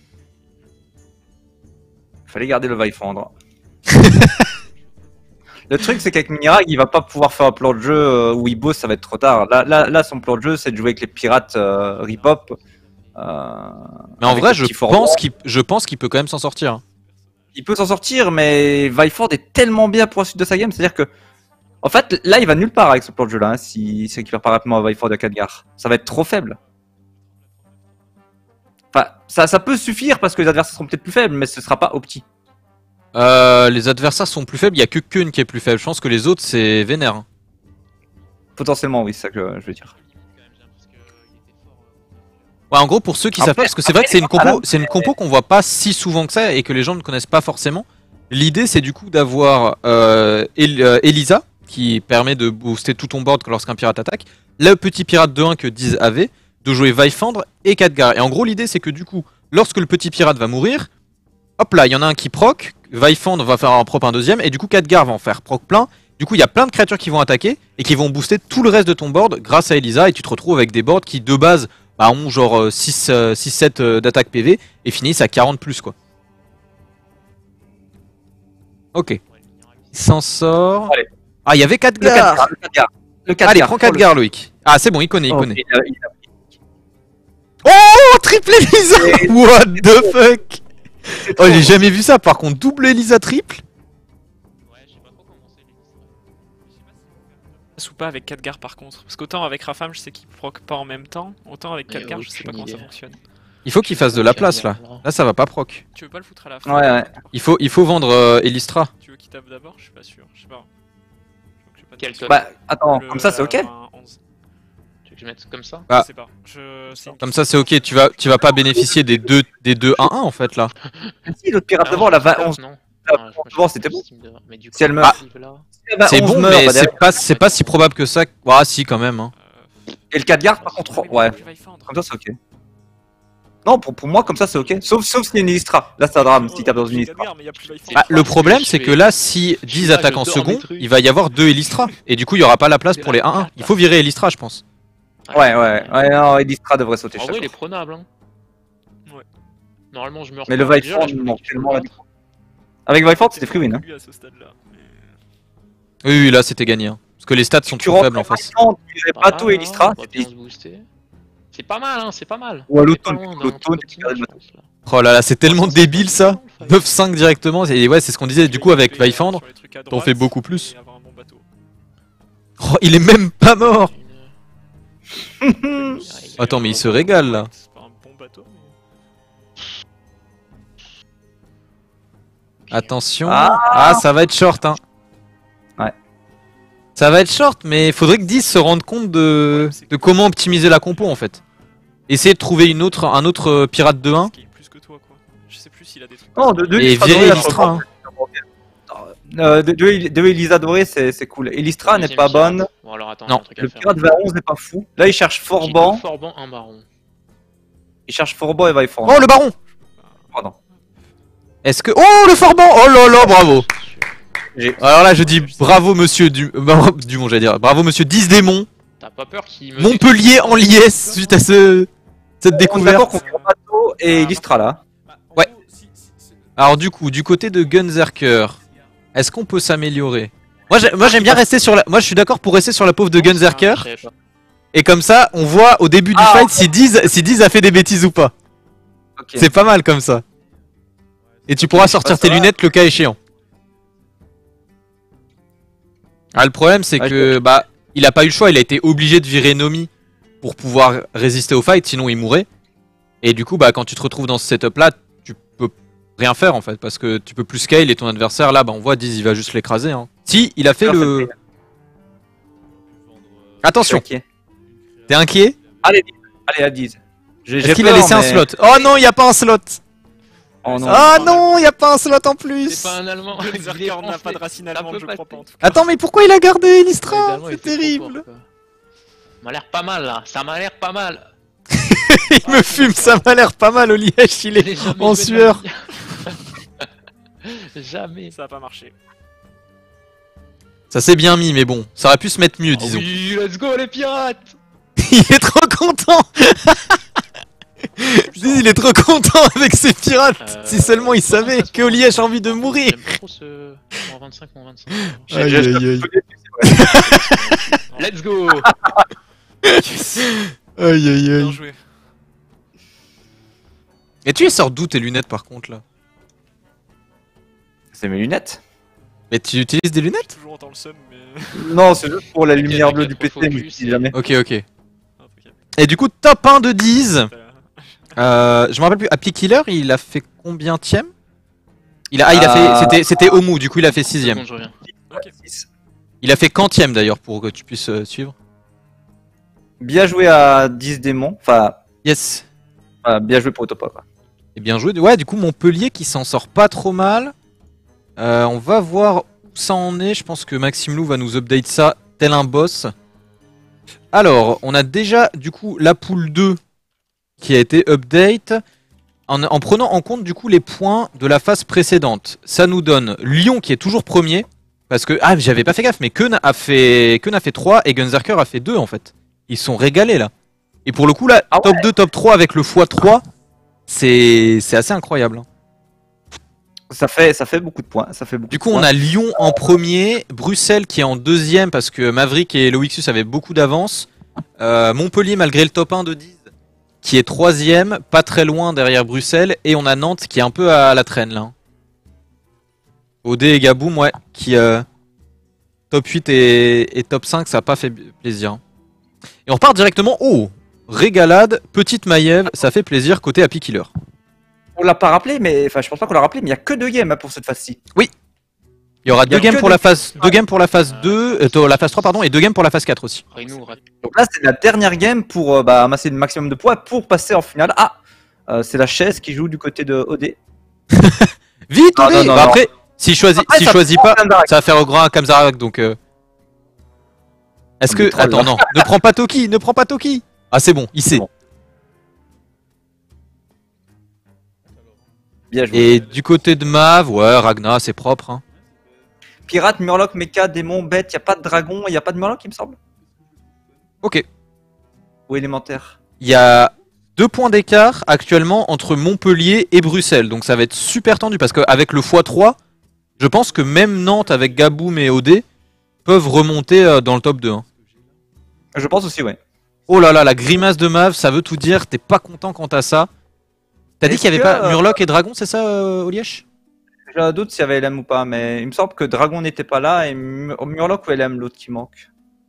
Fallait garder le Vaifendre. Le truc, c'est qu'avec Minirag, il va pas pouvoir faire un plan de jeu euh, où il bosse, ça va être trop tard. Là, là, là son plan de jeu, c'est de jouer avec les pirates euh, Ripop. Euh, Mais en avec vrai, le je petit Forban. pense qu'il je pense qu'il peut quand même s'en sortir. Il peut s'en sortir, mais Viford est tellement bien pour la suite de sa game. C'est-à-dire que, en fait, là, il va nulle part avec ce plan de jeu-là, hein, s'il s'il récupère pas rapidement à Viford de Khadgar. Ça va être trop faible. Enfin, ça, ça peut suffire parce que les adversaires seront peut-être plus faibles, mais ce sera pas opti. Euh, les adversaires sont plus faibles, il y a que Kun qui est plus faible. Je pense que les autres, c'est vénère. hein. Potentiellement, oui, c'est ça que je veux dire. Ouais, en gros, pour ceux qui Après- savent pas, parce que c'est vrai après, que c'est une compo, voilà, c'est une compo qu'on voit pas si souvent que ça et que les gens ne connaissent pas forcément. L'idée, c'est du coup d'avoir euh, El- euh, Elisa, qui permet de booster tout ton board lorsqu'un pirate attaque, le petit pirate de un que Diz avait, de jouer Vifandre et Khadgar. Et en gros, l'idée, c'est que du coup, lorsque le petit pirate va mourir, hop là, il y en a un qui proc, Vifandre va faire un prop un deuxième, et du coup, Khadgar va en faire proc plein. Du coup, il y a plein de créatures qui vont attaquer et qui vont booster tout le reste de ton board grâce à Elisa, et tu te retrouves avec des boards qui, de base, bah, ont genre six sept euh, d'attaque P V et finissent à quarante plus quoi. Ok. Il s'en sort. Allez. Ah, il y avait Le Khadgar. Khadgar. Le Khadgar. Le Khadgar. Allez, prends Prends le- Khadgar, Loïc. Ah, c'est bon, il connaît, il Oh, connaît. il a- il a- Oh, triple Elisa. Et- What the fuck. c'est Oh, trop. j'ai jamais vu ça. Par contre, double Elisa triple. Ou pas avec Khadgar par contre. Parce qu'autant avec Rafam, je sais qu'il proc pas en même temps. Autant avec Il y a Khadgar, je sais pas aucune comment ça idée. fonctionne. Il faut qu'il fasse de la place là. Là, ça va pas proc. Tu veux pas le foutre à la fin? Ouais, ouais. Il faut, il faut vendre euh, Elistra. Tu veux qu'il tape d'abord? Je suis pas sûr. Je sais pas. Je crois que j'ai pas de Quel question. Bah, attends, Le- comme ça, c'est ok. un onze. Tu veux que je mette comme ça? Ah. Je sais pas. Je... c'est une Comme question. ça, c'est ok. Tu vas, tu vas pas bénéficier des deux, des deux un un en fait là. Si, l'autre pirate Ah, devant, elle a je vingt pense, onze. non. Ah, Non, je- bon, je- devant, c'était bon. Mais du coup, Si elle meurt- arrive là. C'est bon, mais c'est pas, c'est pas si probable que ça. Ah, si, quand même. hein. Et le Khadgar, par contre, Ah oui, mais ouais. il peut plus Vifandre. Comme ça, c'est ok. Non, pour, pour moi, comme ça, c'est ok. Sauf, sauf s'il y a une Illustra. Là, c'est un drame s'il tape dans une J'ai Illustra. Khadgar, mais il y a plus Vifandre. Ah, le problème, je c'est fais- que là, si je suis Diz là, attaque je en dors second, des trucs. il va y avoir deux Elistra. Et du coup, il y aura pas la place pour les un un. Il faut virer Elistra, je pense. Ouais, ouais. Ouais, non, Illustra devrait sauter. En chaque vrai, il est fois. prenable. Hein. Ouais. Normalement, je meurs Mais pas. le Déjà, Viford, là, je il peux manque cliquer tellement la droite. Avec Viford, c'était free win. Hein. Lui, à ce stade-là, mais- Oui, oui, là, c'était gagné. hein. Parce que les stats sont Tu trop rentres faibles en en face. Viford, tu irais Pas bateau mal, et Illustra. hein, on va bien se booster. C'est pas mal, hein, c'est pas mal. Ou à On est l'autone, pas loin d'un l'autone, truc tu optimal, perds le je pense, là. Oh là là, c'est tellement débile ça. neuf cinq directement. Et ouais, c'est ce qu'on disait. Du coup, avec Sur les- Vifandre, sur les trucs à t'en droite fais beaucoup plus. et avoir un bon bateau. Oh, il est même pas mort. Une- Attends, mais il se régale là. C'est pas un bon bateau, mais... Attention. Ah. Ah, ça va être short, hein. Ouais. Ça va être short, mais il faudrait que Diz se rende compte de, de comment optimiser la compo en fait. Essayer de trouver une autre, un autre euh, pirate de un. Qui est plus que toi, quoi. Je sais plus s'il a des trucs. Non, de deux Et Illustra virer dorées, là, Elistra. hein. Euh, de, de, de Elisa dorée, c'est c'est cool. Elistra n'est Deuxième pas pirate. bonne. Bon, alors attends, Non. il y a un truc à Le faire. pirate vingt onze n'est pas fou. Là, il cherche J'ai Forban. deux Forban, un baron. Il cherche Forban et Viford. Oh, le baron. Pardon. Est-ce que. Oh, le Forban. Oh là là, bravo. J'ai- Alors là, je dis bravo monsieur du... euh, Dumont, j'allais dire. Bravo monsieur Diz Démon. T'as pas peur qu'il me. Montpellier en liesse suite à ce... cette On est d'accord découverte. qu'on fait bateau et Illustra là. Ouais. Alors du coup, du côté de Gunzerker, est-ce qu'on peut s'améliorer? Moi, j'ai- moi j'aime bien rester sur la... Moi je suis d'accord pour rester sur la pauvre de Gunzerker. Je savais pas. Et comme ça, on voit au début du Ah, fight si Diz, si Diz a fait des bêtises ou pas. Ok. C'est pas mal comme ça. Et tu pourras sortir Bah, ça tes va. lunettes le cas échéant. Ah, le problème c'est Ouais, que bah il a pas eu le choix, il a été obligé de virer Nomi pour pouvoir résister au fight, sinon il mourrait. Et du coup bah quand tu te retrouves dans ce setup là, tu peux rien faire en fait parce que tu peux plus scale et ton adversaire là bah on voit Diz il va juste l'écraser hein. Si, il a fait Alors, le... c'est- Attention, Ok. t'es inquiet? Allez, allez, à dix. J'ai Est-ce j'ai qu'il a peur, laissé un mais- slot? Oh non, il y a pas un slot. Oh non. Ah non, il y a pas un slot en plus. C'est pas un allemand. Le il est Berserker n'a français. pas de racine Ça allemande, peut je pas crois être- pas en tout cas. Attends, mais pourquoi il a gardé Les Elistra? Allemands C'est étaient trop terrible. forts, quoi. Ça m'a l'air pas mal là, ça m'a l'air pas mal. Il me fume, ça m'a l'air pas mal au liège, il est J'ai jamais en joué de sueur. ma vie. Jamais. Ça a pas marché. Ça s'est bien mis, mais bon, ça aurait pu se mettre mieux, Ah disons. oui, let's go les pirates. Il est trop content. Diz Lui, il est trop content avec ses pirates. Euh, Si seulement il savait que Olièche a envie de mourir. J'aime pas trop ce moins vingt-cinq, moins vingt-cinq. J'ai Aïe, déjà aïe, aïe. Let's go. Yes. Aïe aïe Bien aïe. joué. Et tu les sors d'où tes lunettes par contre là? C'est mes lunettes. Mais tu utilises des lunettes? Toujours dans le seum, mais. Non, c'est juste pour la T'inquiète, lumière bleue du t'inquiète, P C, faut mais focus, je dis jamais. Ok ok. Ah, t'inquiète. Et du coup top un de dix. Euh, Euh, je me rappelle plus. Happy Killer il a fait combien tième? Il a, ah, il a Euh, fait. C'était c'était Omu, du coup il a fait sixième. Seconde, je reviens. Ok. Il a fait quantième d'ailleurs pour que tu puisses euh, suivre. Bien joué à dix démons. Enfin, Yes. euh, bien joué pour Autopa, quoi. Et bien joué. Ouais, du coup Montpellier qui s'en sort pas trop mal. Euh, on va voir où ça en est. Je pense que Maxime Lou va nous update ça tel un boss. Alors, on a déjà du coup la poule deux qui a été update. En, en prenant en compte du coup les points de la phase précédente. Ça nous donne Lyon qui est toujours premier. Parce que, ah j'avais pas fait gaffe, mais Keun a fait, Keun a fait trois et Gunzerker a fait deux en fait. Ils sont régalés là. Et pour le coup là, Ah top deux, top trois avec le fois trois, c'est c'est assez incroyable. hein. Ça fait, ça fait beaucoup de points. Ça fait beaucoup Du de coup, on points. a Lyon en premier, Bruxelles qui est en deuxième parce que Maverick et Loixus avaient beaucoup d'avance. Euh, Montpellier, malgré le top un de dix, qui est troisième, pas très loin derrière Bruxelles. Et on a Nantes qui est un peu à la traîne là. O D et Gaboum, ouais, qui euh, top huit et, et top cinq, ça n'a pas fait plaisir. Et on repart directement. Oh, régalade, petite Maiev, ça fait plaisir côté Happy Killer. On l'a pas rappelé, mais enfin, je pense pas qu'on l'a rappelé, mais il y a que deux games hein, pour cette phase-ci. Il y aura Il y a deux games que pour des- la phase, deux games pour la phase deux, euh, la phase trois pardon, et deux games pour la phase quatre aussi. Rainou, rate. Donc là, c'est la dernière game pour euh, bah, amasser le maximum de points pour passer en finale. Ah, euh, c'est la chaise qui joue du côté de O D. Vite, Non, O D. non, non, Bah non. après, s'il choisit, Après, s'il ça choisit prend pas, Kamzarak. ça va faire au grand Kamzarak donc. euh, Est-ce que Il est troll, attends là. non, ne prends pas Toki, ne prends pas Toki. Ah c'est bon, il sait. bon. Bien joué. Et du côté de Mav, ouais, Ragna, c'est propre. Hein. Pirate, Murloc, Mecha, Démon, Bête, il y a pas de dragon, il y a pas de Murloc, il me semble. Ok. Ou élémentaire. Il y a deux points d'écart actuellement entre Montpellier et Bruxelles, donc ça va être super tendu parce qu'avec le fois trois, je pense que même Nantes avec Gaboum et O D peuvent remonter euh, dans le top deux. hein. Je pense aussi, ouais. Oh là là, la grimace de Mav, ça veut tout dire, t'es pas content quant à ça. T'as dit Est-ce qu'il y avait que, pas euh, Murloc et Dragon, c'est ça, euh, Olièche? J'ai un doute s'il y avait L M ou pas, mais il me semble que Dragon n'était pas là et Mur- Murloc ou L M l'autre qui manque.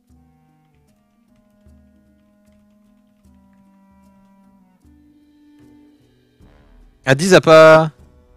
Adiz a pas.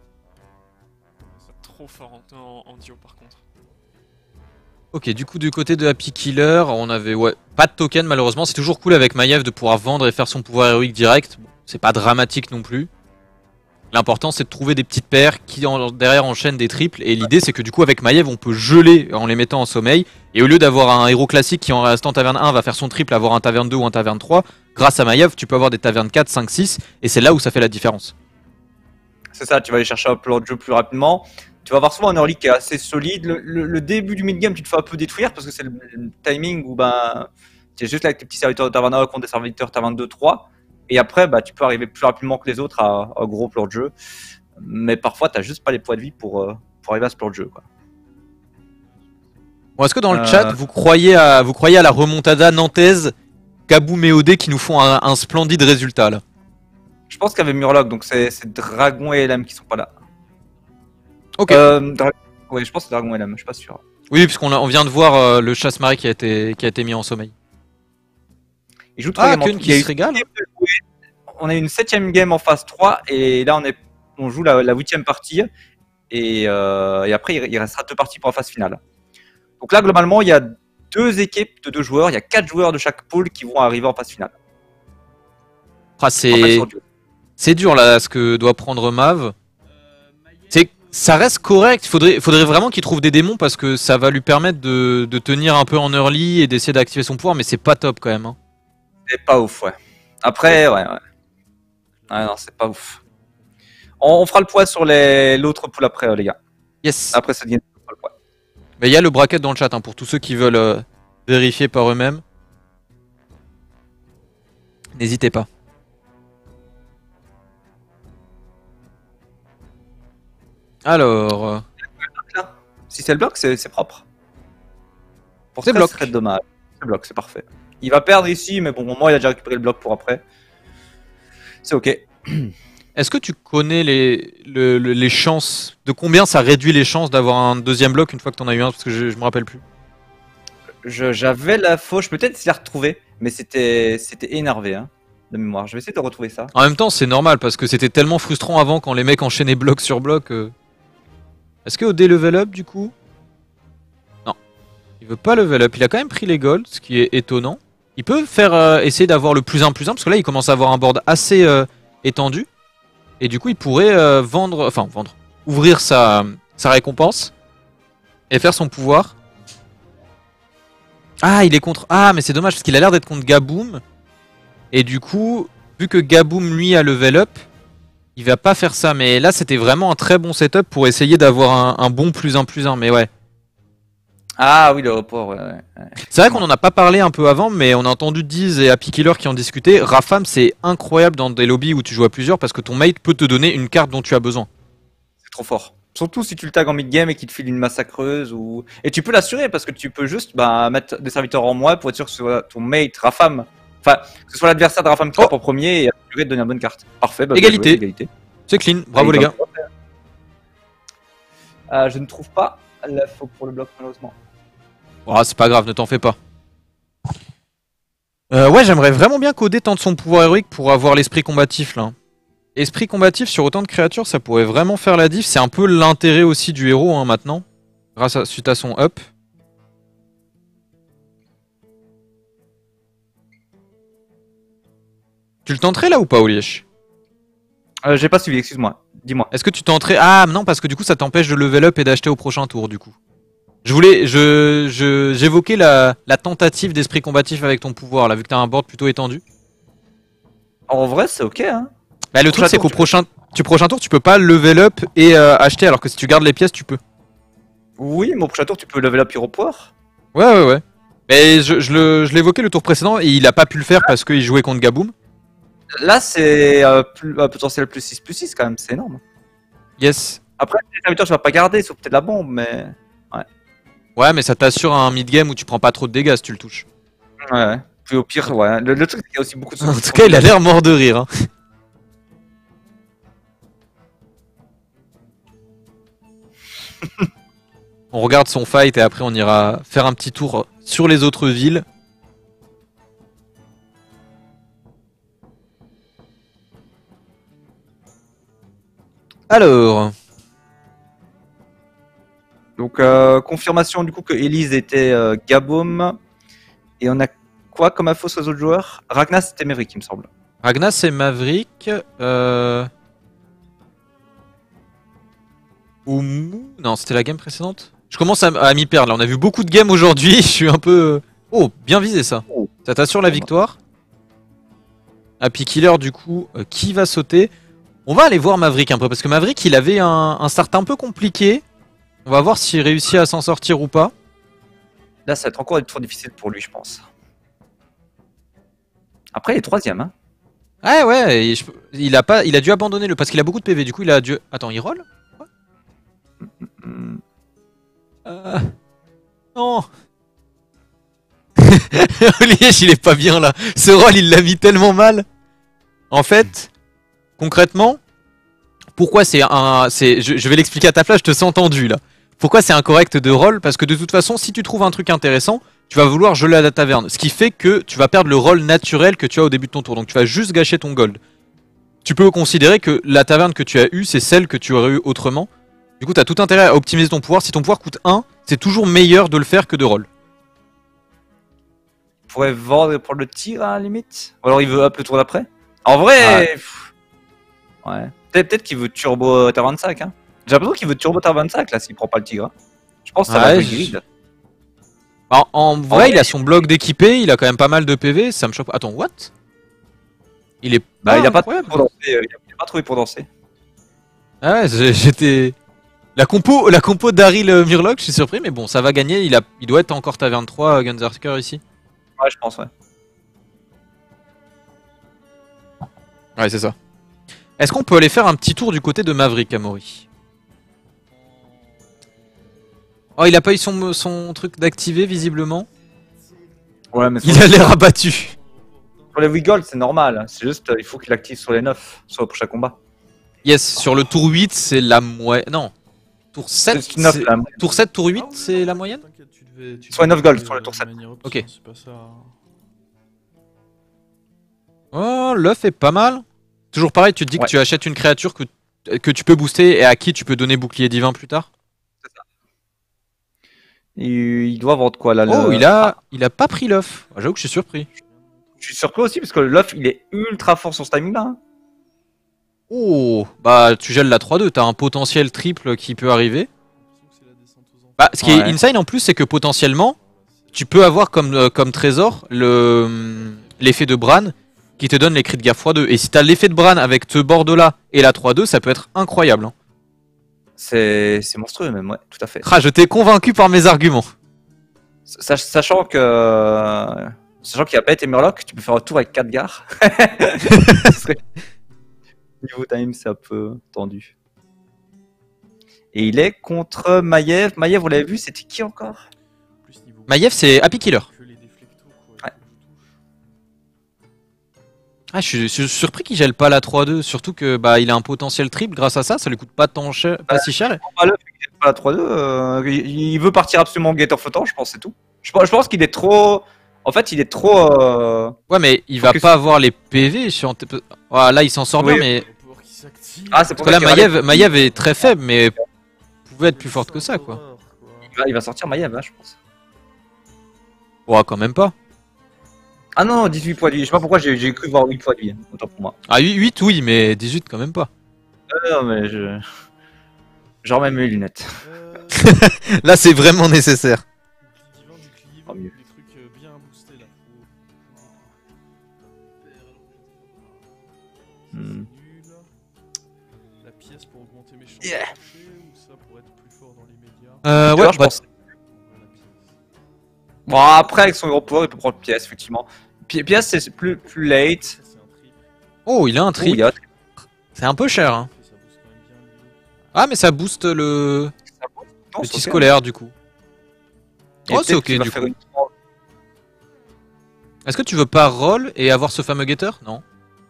Trop fort en, en, en duo par contre. Ok, du coup, du côté de Happy Killer, on avait ouais, pas de token malheureusement. C'est toujours cool avec Maiev de pouvoir vendre et faire son pouvoir héroïque direct. Bon, c'est pas dramatique non plus. L'important c'est de trouver des petites paires qui en- derrière enchaînent des triples. Et l'idée c'est que du coup, avec Maiev, on peut geler en les mettant en sommeil. Et au lieu d'avoir un héros classique qui en restant taverne un va faire son triple, avoir un taverne deux ou un taverne trois, grâce à Maiev, tu peux avoir des tavernes quatre, cinq, six. Et c'est là où ça fait la différence. C'est ça, tu vas aller chercher un plan de jeu plus rapidement. Tu vas avoir souvent un early qui est assez solide. Le, le- le début du mid-game, tu te fais un peu détruire parce que c'est le, le timing où ben, tu es juste là avec tes petits serviteurs de taverne un contre des serviteurs de taverne deux, trois. Et après, bah, tu peux arriver plus rapidement que les autres à un gros plan de jeu. Mais parfois, tu juste pas les points de vie pour, euh, pour arriver à ce plan de jeu. Quoi. Bon, est-ce que dans le Euh. chat, vous croyez, à, vous croyez à la remontada nantaise, Gaboum et O D qui nous font un, un splendide résultat là? Je pense qu'il y avait Murloc, donc c'est c'est Dragon et L M qui sont pas là. Ok. Euh, Dra- ouais, je pense que c'est Dragon et L M, je suis pas sûr. Oui, puisqu'on a- on vient de voir euh, le chasse-marée qui, a été- qui a été mis en sommeil. Il joue Ah, très Keun qui se régale. On a une septième game en phase trois et là on, est, on joue la, la huitième partie et, euh, et après il, il restera deux parties pour la phase finale. Donc là globalement il y a deux équipes de deux joueurs, il y a quatre joueurs de chaque pool qui vont arriver en phase finale. Ah, En phase c'est sur duo. c'est dur là ce que doit prendre Mav. C'est ça reste correct. Il faudrait, faudrait vraiment qu'il trouve des démons parce que ça va lui permettre de, de tenir un peu en early et d'essayer d'activer son pouvoir, mais c'est pas top quand même. hein. C'est pas ouf, ouais. Après, ouais, ouais. Ouais, non, c'est pas ouf. On, on fera le poids sur les- l'autre pool après, euh, les gars. Yes. Après cette game, on fera le poids. Mais il y a le bracket dans le chat hein, pour tous ceux qui veulent euh, vérifier par eux-mêmes. N'hésitez pas. Alors, euh, Là. Si c'est le bloc, c'est c'est propre. Pour C'est ça, bloc. ce serait dommage. C'est bloc, c'est parfait. Il va perdre ici, mais bon, au moins il a déjà récupéré le bloc pour après. C'est ok. est-ce que tu connais les, le- le- les chances, de combien ça réduit les chances d'avoir un deuxième bloc une fois que t'en as eu un, parce que je, je me rappelle plus. Je- J'avais la fauche, peut-être s'y la retrouver, mais c'était c'était énervé, hein, de mémoire. Je vais essayer de retrouver ça. En même temps, c'est normal parce que c'était tellement frustrant avant quand les mecs enchaînaient bloc sur bloc. euh. Est-ce que O D level up du coup? Non. Il veut pas level up. Il a quand même pris les golds, ce qui est étonnant. Il peut faire euh, essayer d'avoir le plus un plus un parce que là il commence à avoir un board assez euh, étendu. Et du coup il pourrait euh, vendre, enfin vendre, ouvrir sa, sa récompense et faire son pouvoir. Ah, il est contre. Ah, mais c'est dommage parce qu'il a l'air d'être contre Gaboom. Et du coup, vu que Gaboom lui a level up, il va pas faire ça. Mais là, c'était vraiment un très bon setup pour essayer d'avoir un, un bon plus un plus un. Mais ouais. Ah oui, le report, ouais. ouais, ouais. C'est vrai qu'on en a pas parlé un peu avant, mais on a entendu Diz et Happy Killer qui en discutaient. Rafam, c'est incroyable dans des lobbies où tu joues à plusieurs parce que ton mate peut te donner une carte dont tu as besoin. C'est trop fort. Surtout si tu le tags en mid-game et qu'il te file une massacreuse ou... Et tu peux l'assurer parce que tu peux juste bah, mettre des serviteurs en moi pour être sûr que ce soit ton mate, Rafam. Enfin, que ce soit l'adversaire de Rafam qui tape Oh. en premier et assurer de donner une bonne carte. Parfait, bah, bien Égalité. joué, égalité. C'est clean, bravo Ah, les il gars. va- Euh, je ne trouve pas la faute pour le bloc malheureusement. Oh, c'est pas grave, ne t'en fais pas. Euh, ouais, j'aimerais vraiment bien qu'O D tente son pouvoir héroïque pour avoir l'esprit combatif là. Esprit combatif sur autant de créatures, ça pourrait vraiment faire la diff. C'est un peu l'intérêt aussi du héros hein, maintenant, grâce à, suite à son up. Tu le tenterais là ou pas, Olièche? Euh, J'ai pas suivi, excuse-moi. Dis-moi. Est-ce que tu tenterais... Ah non, parce que du coup ça t'empêche de level up et d'acheter au prochain tour du coup. Je voulais... je je- J'évoquais la, la tentative d'esprit combatif avec ton pouvoir là, vu que t'as un board plutôt étendu. En vrai, c'est ok, hein. Bah, le truc Prochain c'est tour, qu'au tu- prochain... Tu prochain tour tu peux pas level up et euh, acheter alors que si tu gardes les pièces tu peux. Oui, mais au prochain tour, tu peux level up Hero Power. Ouais ouais ouais. Mais je, je le- je l'évoquais le tour précédent et il a pas pu le faire parce qu'il jouait contre Gaboom. Là, c'est euh, plus- euh, potentiel plus six plus six quand même, c'est énorme. Yes. Après, les serviteurs, tu vas pas garder, sauf peut-être la bombe, mais. Ouais mais ça t'assure un mid-game où tu prends pas trop de dégâts si tu le touches. Ouais, ouais. Puis au pire, ouais. Le, le truc, c'est qu'il y a aussi beaucoup de. En tout cas il a l'air mort de rire. Hein. On regarde son fight et après on ira faire un petit tour sur les autres villes. Alors, Donc, euh, confirmation du coup que Elise était euh, Gaboum. Et on a quoi comme info sur les autres joueurs? Ragnar, c'était Maverick, il me semble. Ragnar c'est Maverick. Euh... Oumu... Non, c'était la game précédente. Je commence à, à m'y perdre là. On a vu beaucoup de games aujourd'hui. Je suis un peu. Oh, bien visé ça. Oh. Ça t'assure la victoire. Happy Killer, du coup, euh, qui va sauter? On va aller voir Maverick un peu parce que Maverick il avait un, un start un peu compliqué. On va voir s'il réussit à s'en sortir ou pas. Là, ça va être encore trop difficile pour lui, je pense. Après, il est troisième, hein. Ouais, ouais. et je- il, a pas, il a dû abandonner le. Parce qu'il a beaucoup de P V. Du coup, il a dû. Attends, il roll? Hmm. Euh... Non. Oliège, il est pas bien là. Ce roll, il l'a mis tellement mal. En fait, concrètement, pourquoi c'est un. c'est je, je vais l'expliquer à ta place, je te sens tendu là. Pourquoi c'est incorrect de roll? Parce que de toute façon, si tu trouves un truc intéressant, tu vas vouloir geler à la taverne. Ce qui fait que tu vas perdre le roll naturel que tu as au début de ton tour. Donc tu vas juste gâcher ton gold. Tu peux considérer que la taverne que tu as eue, c'est celle que tu aurais eu autrement. Du coup, tu as tout intérêt à optimiser ton pouvoir. Si ton pouvoir coûte un, c'est toujours meilleur de le faire que de roll. Il pourrait vendre et prendre le tir à la limite. Ou alors il veut up le tour d'après. En vrai. pff, Ouais. Peut-être peut-être qu'il veut turbo Tar vingt-cinq, hein. J'ai l'impression qu'il veut turbo Tar vingt-cinq là s'il prend pas le tigre. hein. Je pense que ça Ouais, va être je- grid. En, en vrai, vrai, il a son bloc d'équipé, il a quand même pas mal de P V, ça me choque. Attends, what? Il est Bah, pas il a pas incroyable. pour danser. euh, Il a, il a pas trouvé pour danser. Ah ouais, j'ai- j'étais. La compo, la compo d'Aril euh, Murloc, je suis surpris, mais bon, ça va gagner. Il, a, il doit être encore Taverne trois, euh, Gunzerker ici. Ouais, je pense, ouais. Ouais, c'est ça. Est-ce qu'on peut aller faire un petit tour du côté de Maverick, Amaury? Oh, il a pas eu son, son truc d'activer visiblement. Ouais, mais sur, Il a l'air abattu. sur les huit gold, c'est normal. C'est juste, euh, il faut qu'il active sur les neuf, sur le prochain combat. Yes, sur le tour huit, c'est la moyenne. Non. Tour sept, C'est neuf, c'est- là. tour sept, tour huit, c'est la moyenne. T'inquiète, tu devais- tu Soit devais neuf gold jouer, sur le euh, tour de sept. manière optique, Ok. hein, c'est pas ça. Oh, l'œuf est pas mal. Toujours pareil, tu te dis Ouais. que tu achètes une créature que, que tu peux booster et à qui tu peux donner bouclier divin plus tard. Il, il doit avoir de quoi là. Oh, le- il a, il a pas pris l'œuf. Ah, j'avoue que je suis surpris. Je suis surpris aussi parce que l'œuf il est ultra fort sur ce timing là. Hein. Oh, bah tu gèles la trois deux, t'as un potentiel triple qui peut arriver. Bah, ce qui est Ouais. insane en plus, c'est que potentiellement, tu peux avoir comme, euh, comme trésor le hum, l'effet de Bran qui te donne les cris de guerre fois deux. Et si t'as l'effet de Bran avec ce board là et la trois deux, ça peut être incroyable. Hein. C'est c'est monstrueux même, ouais, tout à fait. Ah, je t'ai convaincu par mes arguments. Sach- Sachant que. Sachant qu'il y a Bête et Murloc, tu peux faire un tour avec quatre gares. Ce serait- Niveau time, c'est un peu tendu. Et il est contre Maiev. Maiev, vous l'avez vu, c'était qui encore? Maiev, c'est Happy Killer. Ouais. Ah, je suis, je suis surpris qu'il gèle pas la trois deux, surtout que bah il a un potentiel triple grâce à ça, ça lui coûte pas tant cher, pas si cher. Ah, là, il est pas la trois deux. euh, il il veut partir absolument en guetteur flottant, je pense, c'est tout. Je, pense- je pense qu'il est trop. En fait, il est trop. euh, Ouais, mais il Faut va que pas avoir les P V sur. Ah, là, il s'en sort Oui. bien, mais Ah, c'est parce pour que ça là, qu'il va Maiev, aller- Maiev est très faible, mais pouvait être plus forte que ça, quoi. il va, il va sortir Maiev, hein, je pense. Ouais, quand même pas. Ah non, dix-huit points de vie. Je sais pas pourquoi j'ai j'ai cru voir huit points de vie. Autant pour moi. Ah, huit, oui, mais dix-huit quand même pas. Ah, non, mais je. Je remets mes lunettes. Là, c'est vraiment nécessaire. Tant mieux. Des trucs euh, bien boostés là. Hmm. Nul. La pièce pour augmenter mes chances Yeah. de toucher ou ça pour être plus fort dans l'immédiat. Euh, Tu ouais, vois, je bah, pense. Bon, après, avec son gros pouvoir, il peut prendre pièce, effectivement. Pi- Pièce, c'est plus, plus late. Ça, c'est un triple. oh, il a un Oh, il tri. y a- C'est un peu cher, hein. Ça booste quand même bien lui. Ah, mais ça booste le Non, petit c'est ok. scolaire, du coup. Et Oh, c'est peut-être ok, qu'il va du faire coup. une- Est-ce que tu veux pas roll et avoir ce fameux getter? Non.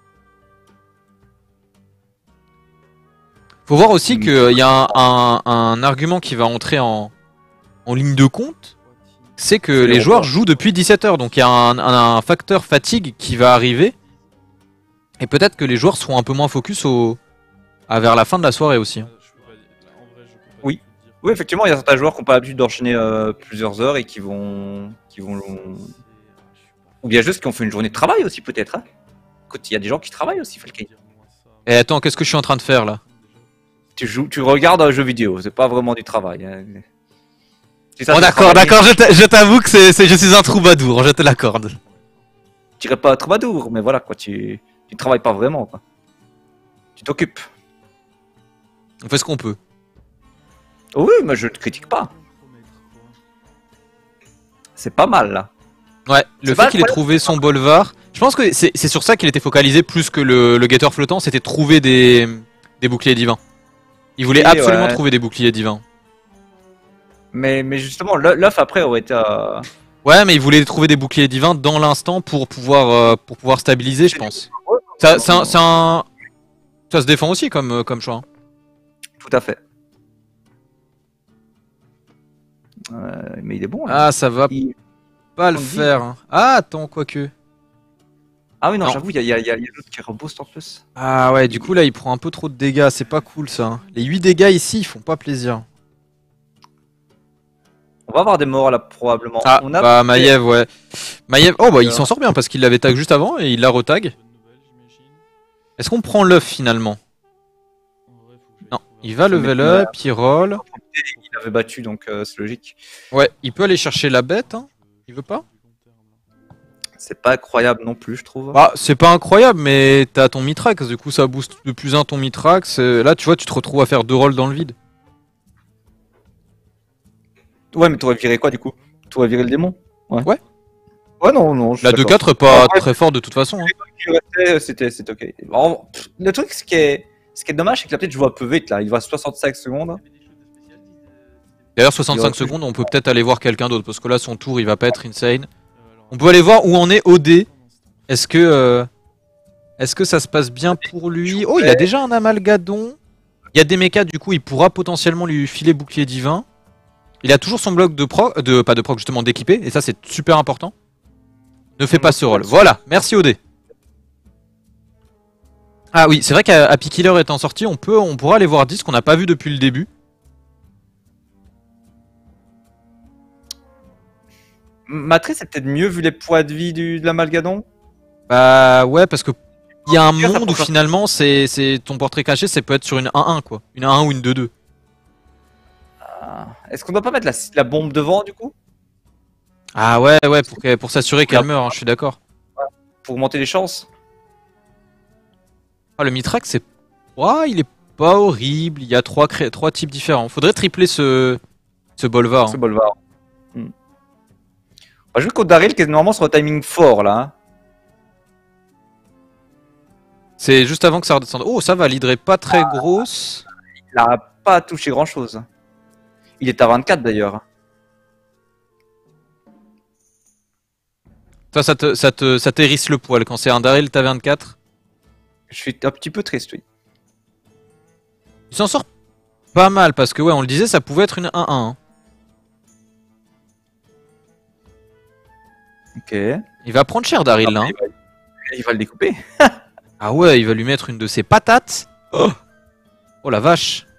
Faut voir aussi Hmm. qu'il y a un, un- un argument qui va entrer en, en ligne de compte, c'est que C'est les les joueurs reports. jouent depuis dix-sept heures, donc il y a un, un- un facteur fatigue qui va arriver, et peut-être que les joueurs seront un peu moins focus au, à vers la fin de la soirée aussi. hein. Ah, je peux pas dire- là, en vrai, je peux pas Oui. te le dire. Oui, effectivement, il y a certains joueurs qui n'ont pas l'habitude d'enchaîner euh, plusieurs heures et qui vont. qui vont. Ou bien juste qui ont fait une journée de travail aussi, peut-être. Hein. Écoute, il y a des gens qui travaillent aussi, Falcane. Et attends, qu'est-ce que je suis en train de faire là? Tu joues, tu regardes un jeu vidéo, c'est pas vraiment du travail. Hein. Si ça, Oh c'est d'accord, travailler, d'accord, je t'a- je t'avoue que c'est, c'est- je suis un troubadour, je te l'accorde. Je dirais pas troubadour, mais voilà quoi, tu, tu travailles pas vraiment quoi. Tu t'occupes. On fait ce qu'on peut. Oui, mais je te critique pas. C'est pas mal là. Ouais, le C'est fait pas qu'il ait incroyable. trouvé son bolvar, je pense que c'est c'est sur ça qu'il était focalisé plus que le, le guetteur flottant, c'était trouver des, des boucliers divins. Il voulait Oui, absolument ouais. trouver des boucliers divins. Mais, mais justement, l'œ- l'œuf après aurait été. euh, Ouais, mais il voulait trouver des boucliers divins dans l'instant pour pouvoir, euh, pour pouvoir stabiliser, je pense. Ça, c'est un- c'est un- ça se défend aussi comme, euh, comme choix. hein. Tout à fait. Euh, mais il est bon là. Ah, ça va Il- pas le on dit. faire. hein. Ah, attends, quoique. Ah oui, non, non. j'avoue, il y a, il y a, il y a l'autre qui rebooste en plus. Ah ouais, du coup là il prend un peu trop de dégâts, c'est pas cool ça. hein. Les huit dégâts ici, ils font pas plaisir. On va avoir des morts là probablement. Ah, On a bah Maiev, ouais. Maiev, oh bah il s'en sort bien parce qu'il l'avait tag juste avant et il la retag. Bonne nouvelle, j'imagine. Est-ce qu'on prend l'œuf finalement? En vrai, faut que j'aille Non, trouver il un- va level up, il roll. Il avait battu donc euh, c'est logique. Ouais, il peut aller chercher la bête, hein. Il veut pas? C'est pas incroyable non plus, je trouve. Bah, c'est pas incroyable, mais t'as ton Mitrax, du coup ça booste de plus un ton Mitrax. euh, Là, tu vois, tu te retrouves à faire deux rolls dans le vide. Ouais, mais t'aurais viré quoi du coup? T'aurais viré le démon? Ouais. Ouais. Ouais, non, non. je suis La deux d'accord. quatre est pas Ouais. très fort de toute façon. hein. Tu restais, C'était c'était ok. En- pff, Le truc, ce qui est, ce qui est dommage, c'est que là, peut-être je vois un peu vite là. Il va à soixante-cinq secondes. D'ailleurs, soixante-cinq secondes, on peut peut-être aller voir quelqu'un d'autre, parce que là, son tour, il va pas être insane. On peut aller voir où en est O D. Est-ce que, euh, est-ce que ça se passe bien pour lui? Oh, il a déjà un amalgadon. Il y a des mechas, du coup, il pourra potentiellement lui filer bouclier divin. Il a toujours son bloc de proc, de, pas de proc, justement, d'équipé, et ça, c'est super important. Ne fais pas ce rôle. Voilà, merci O D. Ah oui, c'est vrai qu'à Happy Killer étant sorti, on, peut, on pourra aller voir dix qu'on n'a pas vu depuis le début. Matrice, c'est peut-être mieux vu les poids de vie du, de l'amalgadon. Bah ouais, parce que il y a un Ça monde où prend- finalement c'est c'est ton portrait caché, ça peut être sur une un un quoi. Une un un ou une deux deux. Ah. Est-ce qu'on doit pas mettre la, la bombe devant du coup? Ah ouais, ouais, pour, que- pour s'assurer qu'elle meurt, hein, je suis d'accord. Pour augmenter les chances? Ah, le Mitrax, c'est. Ouais, il est pas horrible, il y a trois, cré... trois types différents. Faudrait tripler ce, ce Bolvar. Ce Hein. Bolvar. Hmm. On va jouer contre Daryl qui est normalement sur le timing fort là. hein. C'est juste avant que ça redescende. Oh, ça va, l'hydre est pas très grosse. Il a pas touché grand chose. Il est à vingt-quatre d'ailleurs. Toi, ça te, ça te, ça t'hérisse le poil. Quand c'est un Daryl, t'as vingt-quatre. Je suis un petit peu triste, oui. Il s'en sort pas mal parce que, ouais, on le disait, ça pouvait être une un un. Hein. Ok. Il va prendre cher, Daryl, là. Hein. Il va, il va le découper. Ah ouais, il va lui mettre une de ses patates. Oh, oh la vache.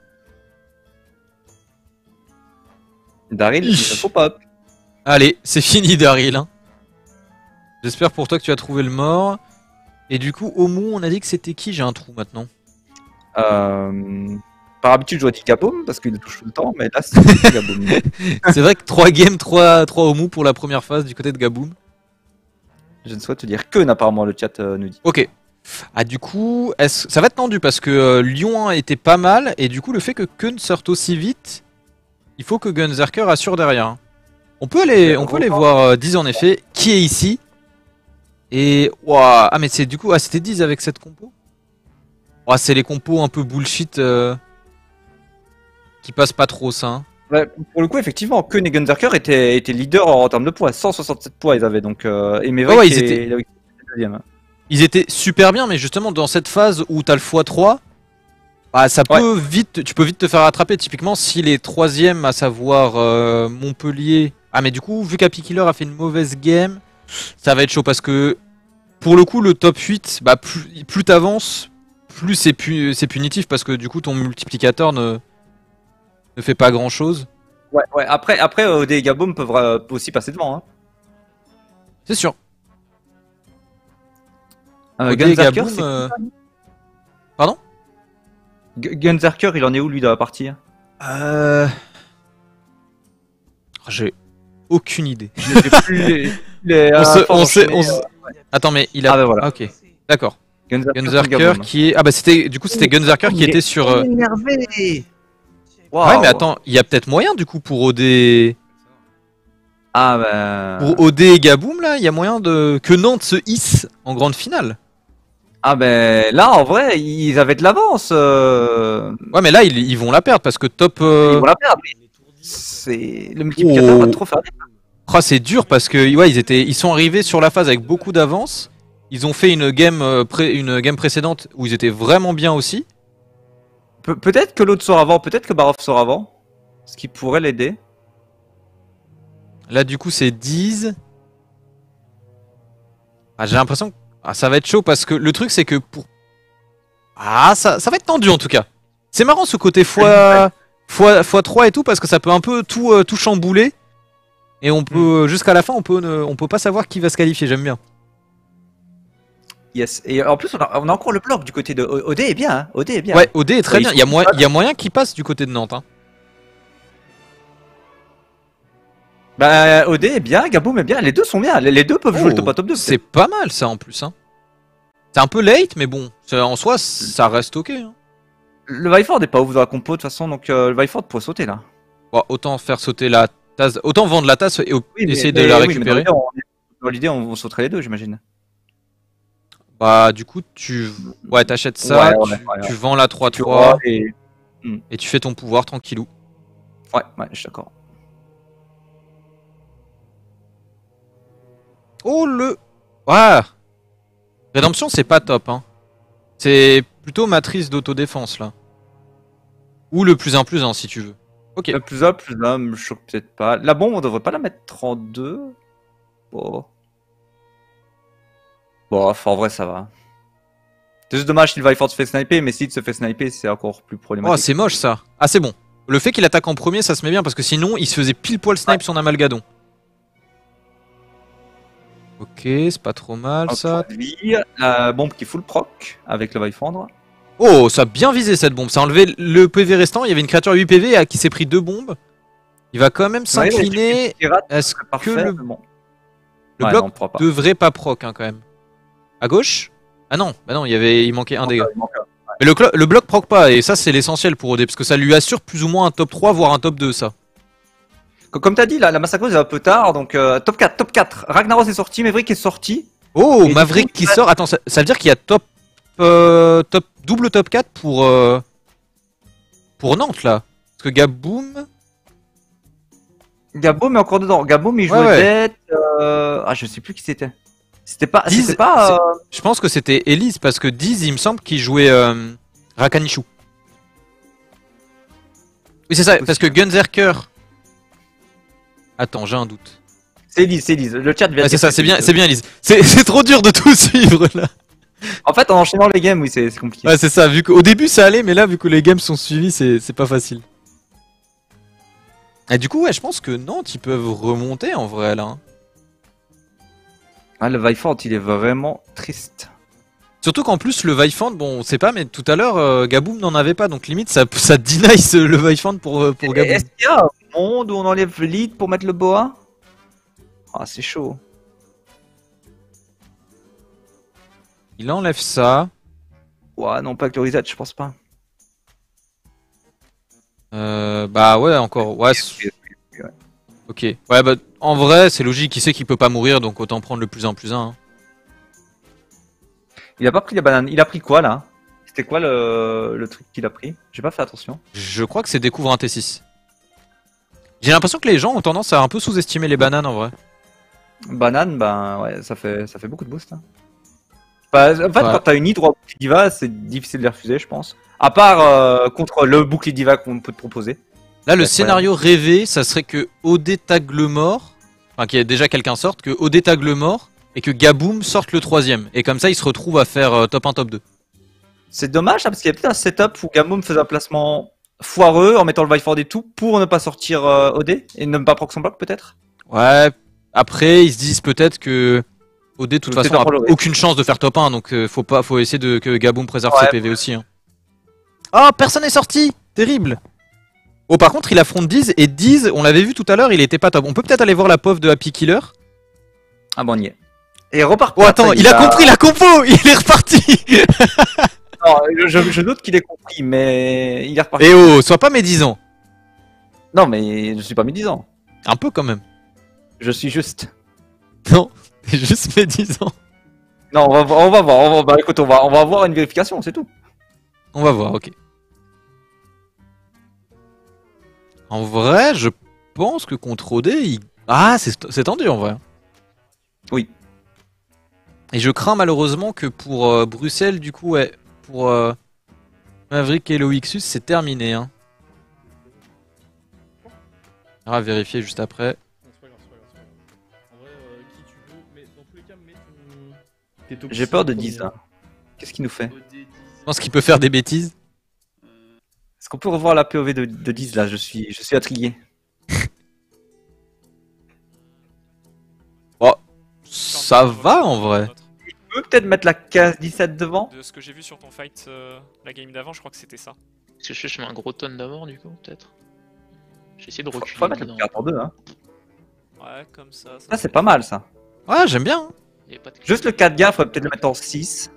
Daryl, il ne faut pas. Allez, c'est fini Daryl. Hein. J'espère pour toi que tu as trouvé le mort. Et du coup, Omu, on a dit que c'était qui? J'ai un trou maintenant. Euh, Par habitude, je dois dire Gaboum parce qu'il le touche tout le temps, mais là, c'est Gaboum. C'est vrai que trois games, trois Omu pour la première phase du côté de Gaboum. Je ne souhaite te dire que, apparemment, le chat euh, nous dit. Ok. Ah du coup, est-ce... ça va être tendu parce que euh, Lyon un était pas mal. Et du coup, le fait que Kun sorte aussi vite, il faut que Gunzerker assure derrière. Hein. On peut aller, on peut aller voir euh, Diz en effet, qui est ici. Et ouah, ah mais c'est du coup, ah c'était Diz avec cette compo. Ouah, c'est les compos un peu bullshit euh, qui passent pas trop ça. Hein. Ouais, pour le coup, effectivement, Kun et Gunzerker étaient, étaient leaders en, en termes de poids. cent soixante-sept poids, ils avaient donc. Euh, et Maverick, Ouais, ouais, ils est- étaient- il avait deuxième. hein. Ils étaient super bien, mais justement dans cette phase où t'as le fois trois, bah ça peut vite, tu peux vite te faire rattraper. Typiquement, s'il est troisième, à savoir euh, Montpellier. Ah mais du coup, vu qu'Happy Killer a fait une mauvaise game, ça va être chaud parce que pour le coup, le top huit, bah plus, plus t'avances, plus c'est pu, c'est punitif parce que du coup ton multiplicateur ne, ne fait pas grand chose. Ouais, ouais. Après, après O D et Gaboum peuvent, euh, peuvent aussi passer devant. Hein. C'est sûr. Euh, O D, Gunzerker, Gaboum, c'est- euh, Pardon Gu- Gunzerker, il en est où lui dans la partie? Euh... J'ai aucune idée. J'ai plus les- les On sait- on informations, sait- mais, on euh, sait- Attends, mais il a. Ah bah voilà. ok, d'accord. Gunzerker, Gunzerker Gaboum. qui est. Ah bah c'était. Du coup, c'était Gunzerker qui était sur. euh, énervé. Ouais, mais attends, il y a peut-être moyen du coup pour O D. Ah bah. Pour O D et Gaboum là, il y a moyen de. Que Nantes se hisse en grande finale. Ah ben là, en vrai, ils avaient de l'avance. euh, Ouais, mais là, ils, ils vont la perdre parce que top. euh, Ils vont la perdre. C'est le multiplicateur Oh. va trop faire. Ah, c'est dur parce que ouais, ils étaient, ils sont arrivés sur la phase avec beaucoup d'avance. Ils ont fait une game, euh, pré- une game précédente où ils étaient vraiment bien aussi. Pe- peut-être que l'autre sort avant, peut-être que Barov sort avant, ce qui pourrait l'aider. Là, du coup, c'est Diz. Ah, j'ai l'impression que ah, ça va être chaud parce que le truc, c'est que pour. Ah, ça, ça va être tendu en tout cas. C'est marrant ce côté fois, fois, fois trois et tout parce que ça peut un peu tout, euh, tout chambouler. Et on peut, jusqu'à la fin, on peut, ne- on peut pas savoir qui va se qualifier. J'aime bien. Yes. Et en plus, on a, on a encore le bloc du côté de O- OD est bien. Hein. O D est bien. Ouais, O D est très Ouais, bien. ils Il y, a sont moyen- pas- il y a moyen qu'il passe du côté de Nantes. Hein. Bah, O D est bien, Gaboum est bien. Les deux sont bien. Les, les deux peuvent jouer le top un top deux. Oh, C'est pas mal ça en plus. Hein. C'est un peu late, mais bon, c'est- en soi, ça reste ok. Hein. Le Viford est pas ouf dans la compo de toute façon, donc euh, le Viford pourrait sauter là. Bon, autant faire sauter la tasse, autant vendre la tasse et au- essayer de mais- la oui, mais récupérer. dans l'idée, on- Dans l'idée, on, on sauterait les deux, j'imagine. Bah, du coup, tu ouais, t'achètes ça, Ouais, ouais, tu, ouais, ouais. tu vends la trois Tu trois vois, et- et tu fais ton pouvoir tranquillou. Ouais, ouais, je suis d'accord. Oh le... Ouais. Rédemption, c'est pas top, hein. C'est plutôt matrice d'autodéfense, là. Ou le plus un plus un, si tu veux. Ok. Le plus up, plus là, me choque peut-être pas. La bombe, on devrait pas la mettre en deux. Bon. Bon, enfin, en vrai, ça va. C'est juste dommage si le Viford se fait sniper, mais s'il se fait sniper, c'est encore plus Oh, problématique. c'est moche, ça. Ah, c'est bon. Le fait qu'il attaque en premier, ça se met bien, parce que sinon, il se faisait pile poil snipe son Amalgadon. Ok, c'est pas trop mal, ça. La bombe qui full proc avec le Viford. Oh, ça a bien visé, cette bombe. Ça a enlevé le P V restant. Il y avait une créature à huit P V à qui s'est pris deux bombes. Il va quand même s'incliner. Est-ce que le, bon. le Ouais, bloc non, pas. devrait pas proc, hein, quand même. À gauche? Ah non, bah non, il, y avait... il manquait un Il dégât. manque, il manque, ouais. Mais le, clo- le bloc proc pas, et ça, c'est l'essentiel pour O D, parce que ça lui assure plus ou moins un top trois, voire un top deux, ça. Comme t'as dit, là, la massacreuse est un peu tard, donc euh, top quatre, top quatre. Ragnaros est sorti, Maverick est sorti. Oh, Et Maverick du coup, qui ça- sort. Attends, ça, ça veut dire qu'il y a top, euh, top double top quatre pour euh, pour Nantes là. Parce que Gaboum. Gaboum est encore dedans. Gaboum, il Ouais, jouait ouais. Dead. Euh... Ah, je sais plus qui c'était. C'était pas. Diz, C'était pas. euh, Je pense que c'était Elise parce que Diz, il me semble qu'il jouait euh, Rakanichu. Oui, c'est ça. Parce que Gunzerker. Attends, j'ai un doute. C'est Elise, c'est Elise. Le chat vient. Ouais, de c'est dire ça, que c'est bien, Elise. c'est bien Elise. C'est c'est trop dur de tout suivre là. En fait, en enchaînant les games, oui, c'est c'est compliqué. Ouais, c'est ça. Vu qu'au début ça allait, mais là, vu que les games sont suivis, c'est c'est pas facile. Et du coup, ouais, je pense que Nantes, ils peuvent remonter en vrai là. hein. Ah, le Viford, il est vraiment triste. Surtout qu'en plus, le Vifand, bon, on sait pas, mais tout à l'heure, euh, Gaboum n'en avait pas, donc limite, ça, ça deny ce- le Vifand pour, euh, pour Gaboum. Est-ce qu'il y a un monde où on enlève le lead pour mettre le boa? Ah, c'est chaud. Il enlève ça. Ouais, non, pas avec le reset, je pense pas. Euh, bah ouais, encore. Ouais, c'est- Ouais. ok. Ouais, bah en vrai, c'est logique, il sait qu'il peut pas mourir, donc autant prendre le plus un plus un. hein. Il a pas pris la banane. Il a pris quoi là? C'était quoi le, le truc qu'il a pris? J'ai pas fait attention. Je crois que c'est découvre un T six. J'ai l'impression que les gens ont tendance à un peu sous-estimer les bananes en vrai. Banane, ben ouais, ça fait, ça fait beaucoup de boost. Hein. Bah, en fait, Ouais. quand t'as une hydre ou un bouclier diva, c'est difficile de les refuser, je pense. À part euh, contre le bouclier diva qu'on peut te proposer. Là, le Ouais, scénario rêvé, ça serait que O D tag le mort, enfin qu'il y ait déjà quelqu'un sorte, que O D tag le mort et que Gaboum sorte le troisième. Et comme ça, il se retrouve à faire euh, top un, top deux. C'est dommage hein, parce qu'il y a peut-être un setup où Gamoum faisait un placement foireux en mettant le Viford et tout pour ne pas sortir euh, O D et ne pas proc son bloc peut-être. Ouais, après, ils se disent peut-être que O D, de toute Le façon, fait a d'en relever. aucune chance de faire top un, donc euh, faut, pas, faut essayer de, que Gaboum préserve Ouais, ses P V aussi. hein. Oh, personne n'est sorti. Terrible. Oh, par contre, il affronte Diz, et Diz, on l'avait vu tout à l'heure, il était pas top. On peut peut-être aller voir la pauvre de Happy Killer. Ah bon, on y est. Et repart. Oh, attends, il a compris la compo. Il est reparti. Non, je, je doute qu'il ait compris, mais il est reparti. Et oh, sois pas médisant. Non, mais je suis pas médisant. Un peu quand même. Je suis juste. Non, t'es juste médisant. Non, on va, voir- on va voir. On va, bah, écoute, on va, on va avoir une vérification, c'est tout. On va voir, ok. En vrai, je pense que contre O D, il... Ah, c'est c'est tendu en vrai. Oui. Et je crains malheureusement que pour euh, Bruxelles, du coup, ouais, pour euh, Maverick et Loixus, c'est terminé. Hein. On va vérifier juste après. Non, c'est pas grave, c'est pas grave, c'est pas grave. En vrai, euh, qui tu veux, mais dans tous les cas, mets ton. tes toxines J'ai peur de en Diz premier. là. Qu'est-ce qu'il nous fait? Je pense qu'il peut faire des bêtises. Est-ce qu'on peut revoir la P O V de, de Diz là? Je suis, je suis intrigué. Ça va en vrai. Tu peux peut-être mettre la case dix-sept devant? De ce que j'ai vu sur ton fight, euh, la game d'avant, je crois que c'était ça. Est-ce que je, je mets un gros tonne d'abord du coup, peut-être? J'essaie de Faut, reculer. faut mettre le dedans. quatre en deux. Hein. Ouais, comme ça. ça Ça, c'est fait- pas mal ça. Ouais, j'aime bien. hein. Il y avait pas de clé. Juste le quatre gars, faudrait peut-être le mettre en six.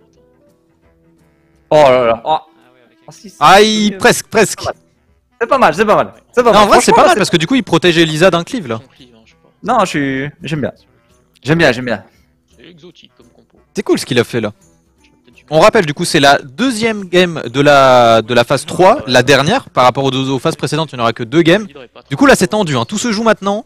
Oh là là. Oh, Ah ouais, avec en six. Aïe, presque, presque. C'est pas mal, c'est pas mal. C'est pas Non, mal. en vrai, c'est Franchement, pas là, mal parce que du coup, il protège Elisa d'un cleave là. Son cleave, hein, je sais pas. Non, je suis. J'aime bien. J'aime bien, j'aime bien. C'est exotique comme compo. C'est cool ce qu'il a fait là. J'aurais peut-être dû On rappelle du coup c'est la deuxième game de la, de la phase trois, la dernière, par rapport aux, deux, aux phases précédentes il n'y en aura que deux games. Du coup là c'est tendu, hein. Tout se joue maintenant.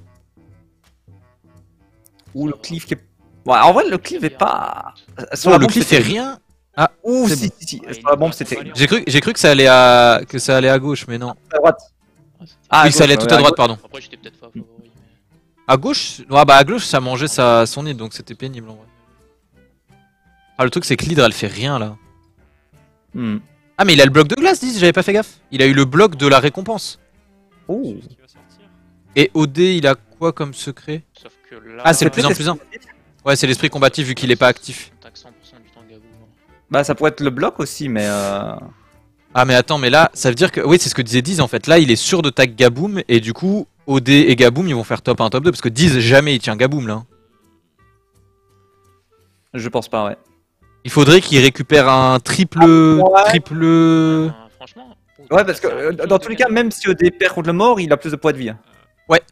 Ouh, le cleave qui est... Ouais, en vrai, le cleave est pas... Sur Oh, la le bombe, cliff fait c'était- rien. Ouh, c'est si, bon. si, si. Sur la bombe, c'était... J'ai cru, j'ai cru que ça allait à que ça allait à gauche mais non. À droite. Ah, oui, que ça allait gauche, tout ouais, à droite pardon. Après, j'étais peut-être pas favori. mais- À gauche, ah bah à gauche ça mangeait sa, son nid donc c'était pénible en vrai. Ah le truc c'est que l'hydre elle fait rien là. Hmm. Ah mais il a le bloc de glace dis, j'avais pas fait gaffe. Il a eu le bloc de la récompense. Ouh. Ce qui va sortir. Et O D il a quoi comme secret? Sauf que là. Ah, c'est le peut-être plus un plus un. Ouais c'est l'esprit combatif vu qu'il est pas actif. T'as que cent pour cent du temps Gabou. Bah, ça pourrait être le bloc aussi, mais... Euh... Ah mais attends mais là ça veut dire que... Oui c'est ce que disait Diz en fait. Là il est sûr de tag Gaboum et du coup O D et Gaboum ils vont faire top un top deux parce que Diz jamais il tient Gaboum là. Je pense pas, ouais. Il faudrait qu'il récupère un triple... ouais. Triple... Euh, franchement. Ouais, parce que euh, dans tous les cas, même si O D perd contre le mort, il a plus de poids de vie. hein. Ouais.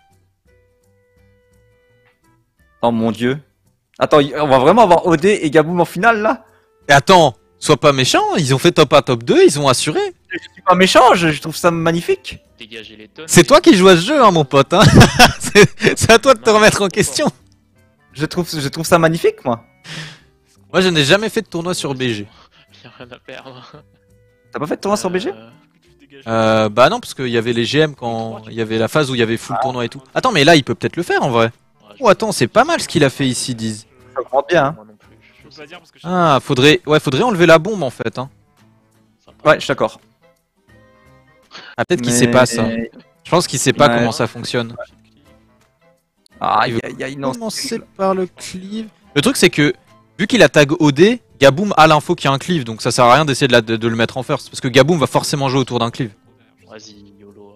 Oh mon dieu. Attends, y- on va vraiment avoir O D et Gaboum en finale, là? Et attends, sois pas méchant, ils ont fait top un top deux, ils ont assuré. Je suis pas méchant, je, je trouve ça magnifique. Dégager les tonnes. C'est toi qui joues à ce jeu hein mon pote hein. C'est c'est à toi de te remettre en question. Je trouve, je trouve ça magnifique, moi. Moi je n'ai jamais fait de tournoi sur B G. Y'a rien à perdre. T'as pas fait de tournoi sur B G? Euh, Tu dégages. Euh, bah non, parce qu'il y avait les G M quand il y avait la phase où il y avait full tournoi et tout. Attends, mais là il peut peut-être le faire en vrai. ouais, je- Oh, attends, c'est pas mal ce qu'il a fait ici, Diz. Ça augmente bien, hein. Moi non plus. Je peux pas dire parce que j'ai- Ah, faudrait, ouais, faudrait enlever la bombe en fait. Hein. Ouais, je suis d'accord. Ah, peut-être qu'il Mais- sait pas ça. Je pense qu'il sait pas Ouais. comment ça fonctionne. Aïe, aïe, aïe, non. Commencer par le cleave. Le truc c'est que vu qu'il a tag O D, Gaboum a l'info qu'il y a un cleave, donc ça sert à rien d'essayer de, la- de- de le mettre en first, parce que Gaboum va forcément jouer autour d'un cleave. Vas-y, YOLO.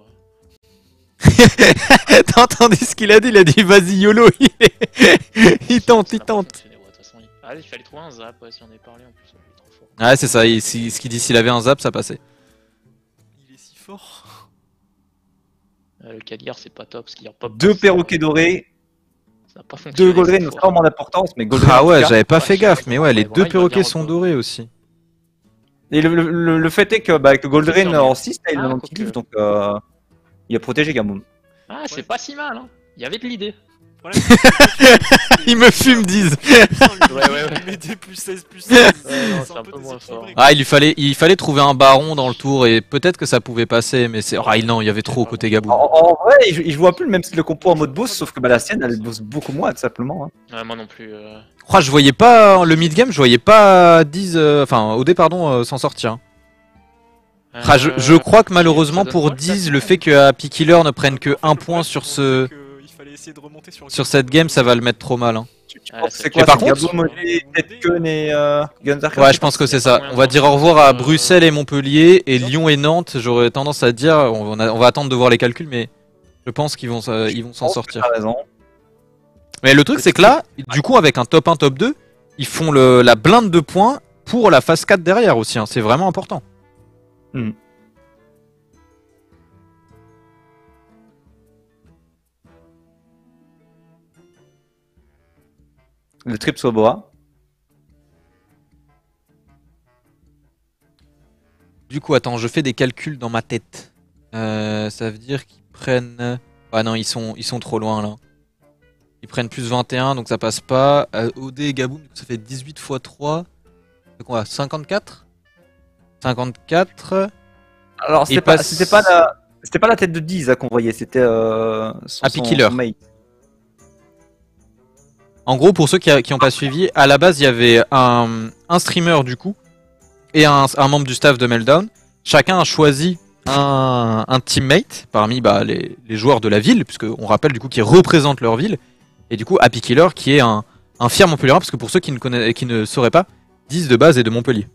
T'as entendu ce qu'il a dit? Il a dit vas-y YOLO, il, est- il tente, il Ça a pas tente. fonctionné, ouais, de toute façon, il- Ah, il fallait trouver un zap, ouais, si on est parlé en plus. Il est trop fort. Ouais, c'est ça, il- si- ce qu'il dit, s'il avait un zap, ça passait. Il est si fort. Euh, le Khadgar, c'est pas top. Parce qu'il y a pas Deux perroquets dorés, Ça n'a pas fonctionné. deux Goldrin, c'est n'ont fort. pas vraiment d'importance, mais Goldrin. Ah en ouais, tout cas. j'avais pas Ouais, fait je gaffe, sais mais pas, ouais, les ouais, deux voilà, il va perroquets bien sont repos. dorés aussi. Et le, le- le fait est que, bah, que Goldrin C'est en six, il a Ah, un petit quoique. cleave, donc euh, il a protégé Gaboum. Ah, c'est pas si mal, hein. Il y avait de l'idée. Le problème, c'est que- Il me fume, disent. Ouais, ouais, ouais. Il met des plus seize, plus seize. Ouais, non, C'est un peu moins déséquilibré. Ah, il lui fallait, il fallait trouver un baron dans le tour et peut-être que ça pouvait passer, mais c'est. Ah, non, il y avait trop côté En, Gaboum. en vrai, il, il joue un peu le même style de compo en mode boss, sauf que bah, la sienne, elle bosse beaucoup moins, tout simplement. hein. Ouais, moi non plus. euh. Oh, je voyais pas le mid game, je voyais pas Diz, euh, enfin O D pardon, euh, s'en sortir. hein. Ah, je, je Euh, crois que malheureusement ça donne pour quoi, le Diz, classement le fait que Happy Killer ne prenne que un point sur ce, Il fallait essayer de remonter sur le sur cette game, ça va le mettre trop mal. hein. Tu, tu Ouais, penses que c'est- c'est quoi Mais par c'est contre- Gaboum, Monet, Tetken et euh, Gunzark Ouais, je pense que c'est ça. On va dire au revoir à Bruxelles et Montpellier et Lyon et Nantes. J'aurais tendance à dire, on, a- on va attendre de voir les calculs, mais je pense qu'ils vont, s'en- ils vont s'en sortir. T'as raison. Mais le truc, c'est que là, du coup, avec un top un, top deux, ils font le, la blinde de points pour la phase quatre derrière aussi. hein. C'est vraiment important. Hmm. Le trip Soboa. Du coup, attends, je fais des calculs dans ma tête. Euh, ça veut dire qu'ils prennent. Ah non, ils sont, ils sont trop loin là. Ils prennent plus vingt et un, donc ça passe pas. Euh, O D et Gaboum, ça fait dix-huit fois trois. C'est quoi, cinquante-quatre cinquante-quatre. Alors, c'était Il pas, passe- c'était pas la, c'était pas la tête de Diz hein, qu'on voyait, c'était euh, son, Happy son- Killer. son mate. En gros, pour ceux qui n'ont pas suivi, à la base, il y avait un, un streamer du coup et un, un membre du staff de Meltdown. Chacun a choisi un, un teammate parmi bah, les, les joueurs de la ville, puisqu'on rappelle du coup qu'ils représentent leur ville. Et du coup, Happy Killer qui est un, un fier Montpellierin, parce que pour ceux qui ne, connaissent, qui ne sauraient pas, Diz de base est de Montpellier.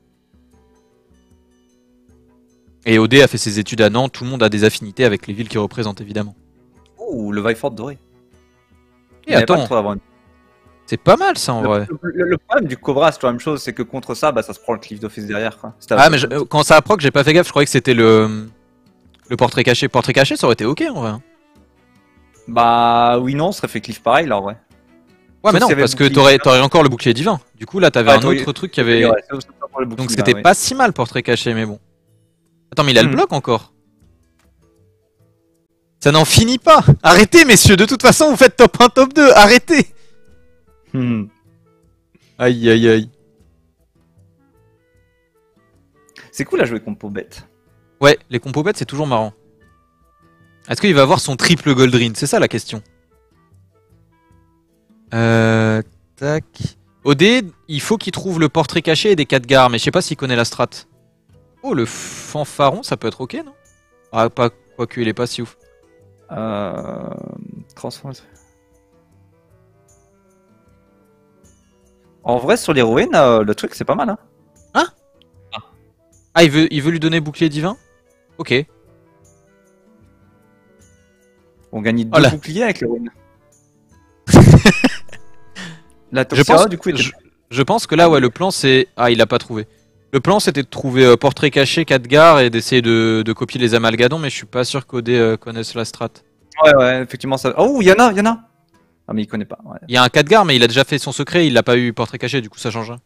Et O D a fait ses études à Nantes, tout le monde a des affinités avec les villes qu'il représente évidemment. Ouh, le Vifort doré. Et Il y avait pas attends, le toit avant. c'est pas mal ça en Le, vrai. le- le problème du Cobra, c'est la même chose, c'est que contre ça, bah, ça se prend le cliff d'office derrière. Quoi. C'était Ah mais je- euh, quand ça a proc, j'ai pas fait gaffe, je croyais que c'était le le portrait caché. Portrait caché, ça aurait été ok en vrai. Bah oui, non, on serait fait cliff pareil là en vrai. Ouais, mais Sauf non, s'il y avait parce le que bouclier t'aurais t'aurais encore le bouclier divin. Du coup, là, t'avais Ouais, un t'aurais- autre truc qui avait. Ouais, c'est aussi pour le Donc bouclier, c'était ouais. pas si mal, portrait caché, mais bon. Attends, mais il a le Hmm. bloc encore. Ça n'en finit pas. Arrêtez, messieurs. De toute façon, vous faites top un, top deux. Arrêtez. Hmm. Aïe, aïe, aïe. C'est cool à jouer compo bête. Ouais, les compos bêtes, c'est toujours marrant. Est-ce qu'il va avoir son triple Goldrin? C'est ça la question. Euh. Tac. O D, il faut qu'il trouve le portrait caché et des quatre gares, mais je sais pas s'il connaît la strat. Oh, le fanfaron, ça peut être ok, non? Ah, pas. Quoique, il est pas si ouf. Euh... Transforme. En vrai, sur l'héroïne, euh, le truc c'est pas mal. Hein. Ah, il veut, il veut lui donner bouclier divin? Ok. On gagne deux Oh là. boucliers avec l'héroïne. La Je Toxia, pense, du coup, était... je, je pense que là, ouais, le plan c'est. Ah, il a pas trouvé. Le plan c'était de trouver euh, portrait caché, quatre gares et d'essayer de, de copier les amalgadons, mais je suis pas sûr qu'O D euh, connaisse la strat. Ouais, ouais, effectivement, ça. Oh, il y en a, il y en a. Ah, mais il connaît pas. Ouais. Il y a un quatre gares, mais il a déjà fait son secret, il l'a pas eu portrait caché, du coup ça change rien.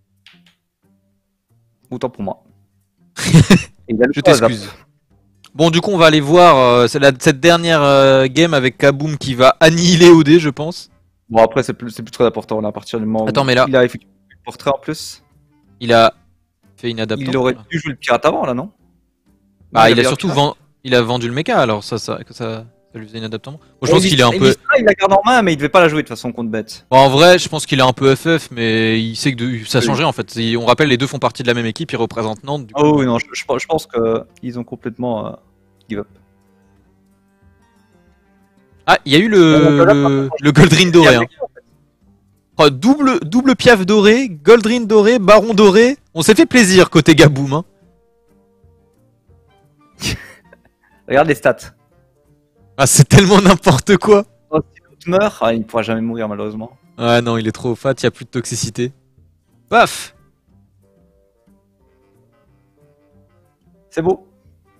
Autant pour moi. Et il a le Je choix, t'excuse. Bon, du coup, on va aller voir euh, c'est la- cette dernière euh, game avec Kaboom qui va annihiler O D, je pense. Bon, après, c'est plus, c'est plus très important là, à partir du moment Attends, où mais là- il a effectivement le portrait en plus. Il a fait une adaptation. Il aurait dû jouer le pirate avant là, non? Bah, Non, il a avait un surtout pirate. vend... il a vendu le mecha, alors ça, ça, que ça, ça lui faisait une adaptation. Bon, je Ouais, pense qu'il est un Listra- peu. Listra, il la garde en main, mais il devait pas la jouer de toute façon contre bête. Bon, en vrai, je pense qu'il est un peu F F, mais il sait que de... ça changeait en fait. Il- On rappelle, les deux font partie de la même équipe, ils représentent Nantes. Du coup. Oh oui, non, je, je, je pense que ils ont complètement euh, give up. Ah, il y a eu Bon, le, là, le... le Goldrin doré. Hein. Oh, double, double piaf doré, Goldrin doré, Baron doré. On s'est fait plaisir côté Gaboom. Hein. Regarde les stats. Ah, c'est tellement n'importe quoi. Oh, si l'autre meurt, ah, il pourra jamais mourir malheureusement. Ah non, il est trop fat, il y a plus de toxicité. Paf. C'est beau.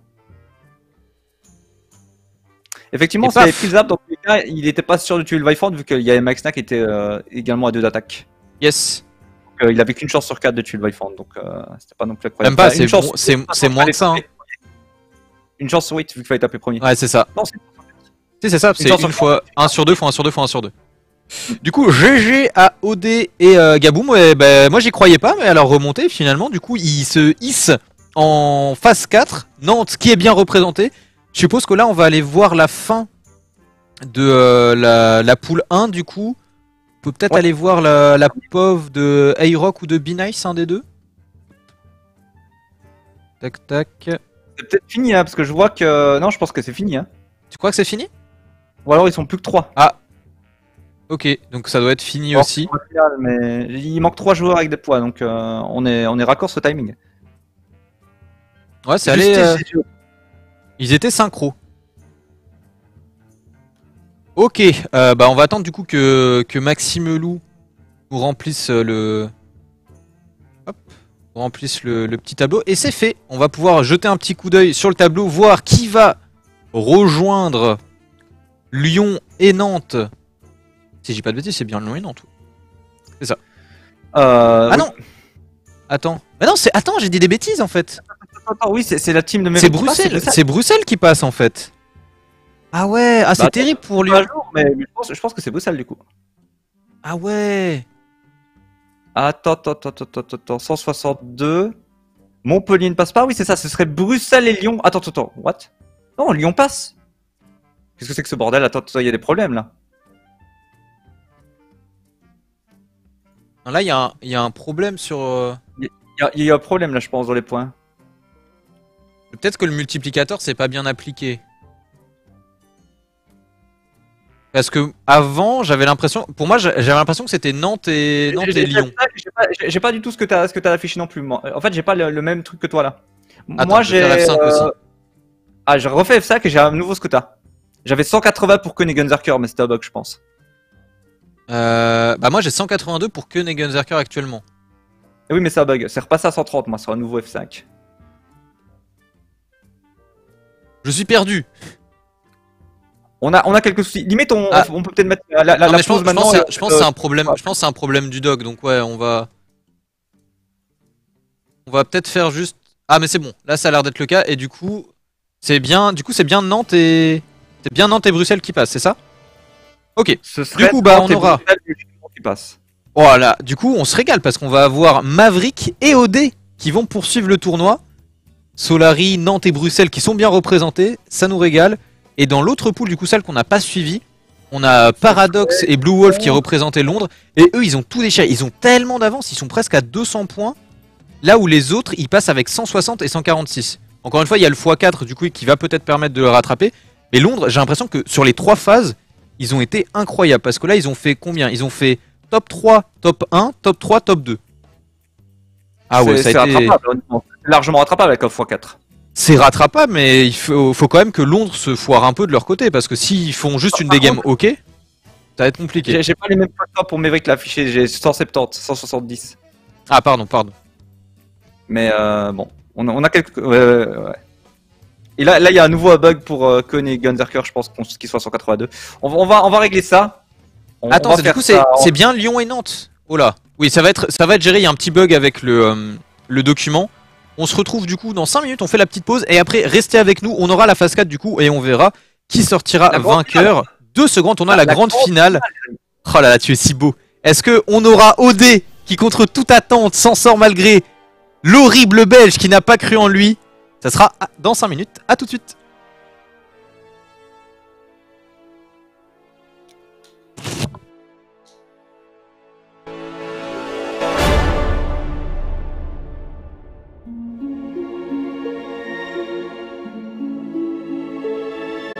Effectivement, Et c'était paf. Pilzap dans tous les cas, il était pas sûr de tuer le Viford vu qu'il y avait Max Snack qui était euh, également à deux d'attaque. Yes. Donc, euh, il avait qu'une chance sur quatre de tuer le Viford, donc euh, c'était pas non plus incroyable. Même pas, Enfin, une c'est chance bon- sur c'est- huit, c'est moins que ça, hein. Une chance sur huit vu qu'il fallait taper premier. Ouais, c'est ça. Non, c'est- Si, c'est ça, c'est chance une sur fois un sur deux fois un sur deux fois un sur deux. Du coup, G G à O D et euh, Gaboom, ouais, bah, moi j'y croyais pas, mais alors remonté finalement, du coup, il se hisse en phase quatre. Nantes qui est bien représenté. Je suppose que là, on va aller voir la fin de euh, la, la poule un, du coup. On peut peut-être Ouais. aller voir la, la P O V de A-Rock ou de B-Nice, un des deux. Tac, tac. C'est peut-être fini, hein, parce que je vois que. Non, je pense que c'est fini. Hein. Tu crois que c'est fini? Ou alors ils sont plus que trois. Ok, donc ça doit être fini aussi. Mais il manque trois joueurs avec des poids, donc euh, on est on est raccord sur le timing. Ouais, c'est allé. Juste, euh, j'ai- Ils étaient synchro. Ok, euh, bah on va attendre du coup que, que Maxime Loup nous remplisse euh, le. Hop, nous remplisse le, le petit tableau. Et c'est fait. On va pouvoir jeter un petit coup d'œil sur le tableau, voir qui va rejoindre Lyon et Nantes. Si j'ai pas de bêtises, c'est bien Lyon et Nantes. Euh, Ah oui. non Attends. Bah non, c'est. Attends, j'ai dit des bêtises en fait. Attends, attends, oui, c'est c'est la team de mes C'est Bruxelles. C'est Bruxelles qui passe en fait. Ah ouais, ah c'est Bah, terrible pour Pas à Lyon. jour, mais, mais je, pense, je pense que c'est Bruxelles du coup. Ah ouais. Attends, attends, attends, attends, attends, attends, cent soixante-deux. Montpellier ne passe pas, oui, c'est ça, ce serait Bruxelles et Lyon. Attends, attends, attends, what? Non, Lyon passe. Qu'est-ce que c'est que ce bordel? Attends, attends, il y a des problèmes là. Non, là, il y, a un- il y a un problème sur. euh, Il y, a- il y a un problème là, je pense, dans les points. Peut-être que le multiplicateur c'est pas bien appliqué. Parce que avant, j'avais l'impression. Pour moi, j'a- j'avais l'impression que c'était Nantes et Nantes J'ai- et j'ai- Lyon. J'ai pas, j'ai- j'ai pas du tout ce que t'as ce que t'as affiché non plus. Moi. En fait, j'ai pas le, le même truc que toi là. Attends, Moi, je vais j'ai. faire F cinq aussi. Ah, j'ai refait F cinq et j'ai un nouveau Scota. J'avais cent quatre-vingts pour Koenigsegger, mais c'était un bug, je pense. Euh, bah moi, j'ai cent quatre-vingt-deux pour que Negenzerker actuellement. Et oui, mais c'est un bug. C'est repassé à cent trente, moi, sur un nouveau F cinq. Je suis perdu. On a, on a quelques soucis. Limite, on, Ah. on peut peut-être mettre la, la, Non, la mais je pense, pause je pense maintenant. que et- c'est- je pense que c'est un problème. Je pense que c'est un problème du dog. Donc ouais, on va, on va peut-être faire juste. Ah mais c'est bon. Là, ça a l'air d'être le cas. Et du coup, c'est bien. Du coup, c'est bien Nantes et c'est bien Nantes et Bruxelles qui passent, c'est ça? Ok. Ce serait coup, bah, Nantes on et aura- Bruxelles qui passe. Voilà. Du coup, on se régale parce qu'on va avoir Maverick et O D qui vont poursuivre le tournoi. Solari, Nantes et Bruxelles qui sont bien représentés. Ça nous régale. Et dans l'autre pool, du coup, celle qu'on n'a pas suivie, on a Paradox et Blue Wolf qui représentaient Londres. Et eux, ils ont tout déchiré. Ils ont tellement d'avance. Ils sont presque à deux cents points. Là où les autres, ils passent avec cent soixante et cent quarante-six. Encore une fois, il y a le fois quatre du coup qui va peut-être permettre de le rattraper. Mais Londres, j'ai l'impression que sur les trois phases, ils ont été incroyables. Parce que là, ils ont fait combien? Ils ont fait top trois, top un, top trois, top deux. Ah ouais, C'est- ça a c'est été... rattrapable, honnêtement. C'est largement rattrapable avec un fois quatre. C'est rattrapable, mais il faut, faut quand même que Londres se foire un peu de leur côté. Parce que s'ils font juste une Par des games contre- ok, ça va être compliqué. J'ai j'ai pas les mêmes points pour Maverick l'afficher, j'ai cent soixante-dix, cent soixante-dix. Ah pardon, pardon. Mais euh, bon, on a, on a quelques. Ouais, ouais, ouais. Et là, là, il y a un nouveau bug pour euh, Kon et Gunzerker, je pense qu'on- qu'ils soient cent quatre-vingt-deux. On, va- on, va, on va régler ça. On, Attends, on va c'est- du faire coup c'est ça en- c'est bien Lyon et Nantes. Oh là. Oui, ça va être ça va être géré, il y a un petit bug avec le, euh, le document. On se retrouve du coup dans cinq minutes, on fait la petite pause et après restez avec nous, on aura la phase quatre du coup et on verra qui sortira La grande vainqueur. Deux secondes, on a La- la, la grande grande finale. Oh là là, tu es si beau. Est-ce que on aura O D qui contre toute attente s'en sort malgré l'horrible Belge qui n'a pas cru en lui? Ça sera à- dans cinq minutes. À tout de suite.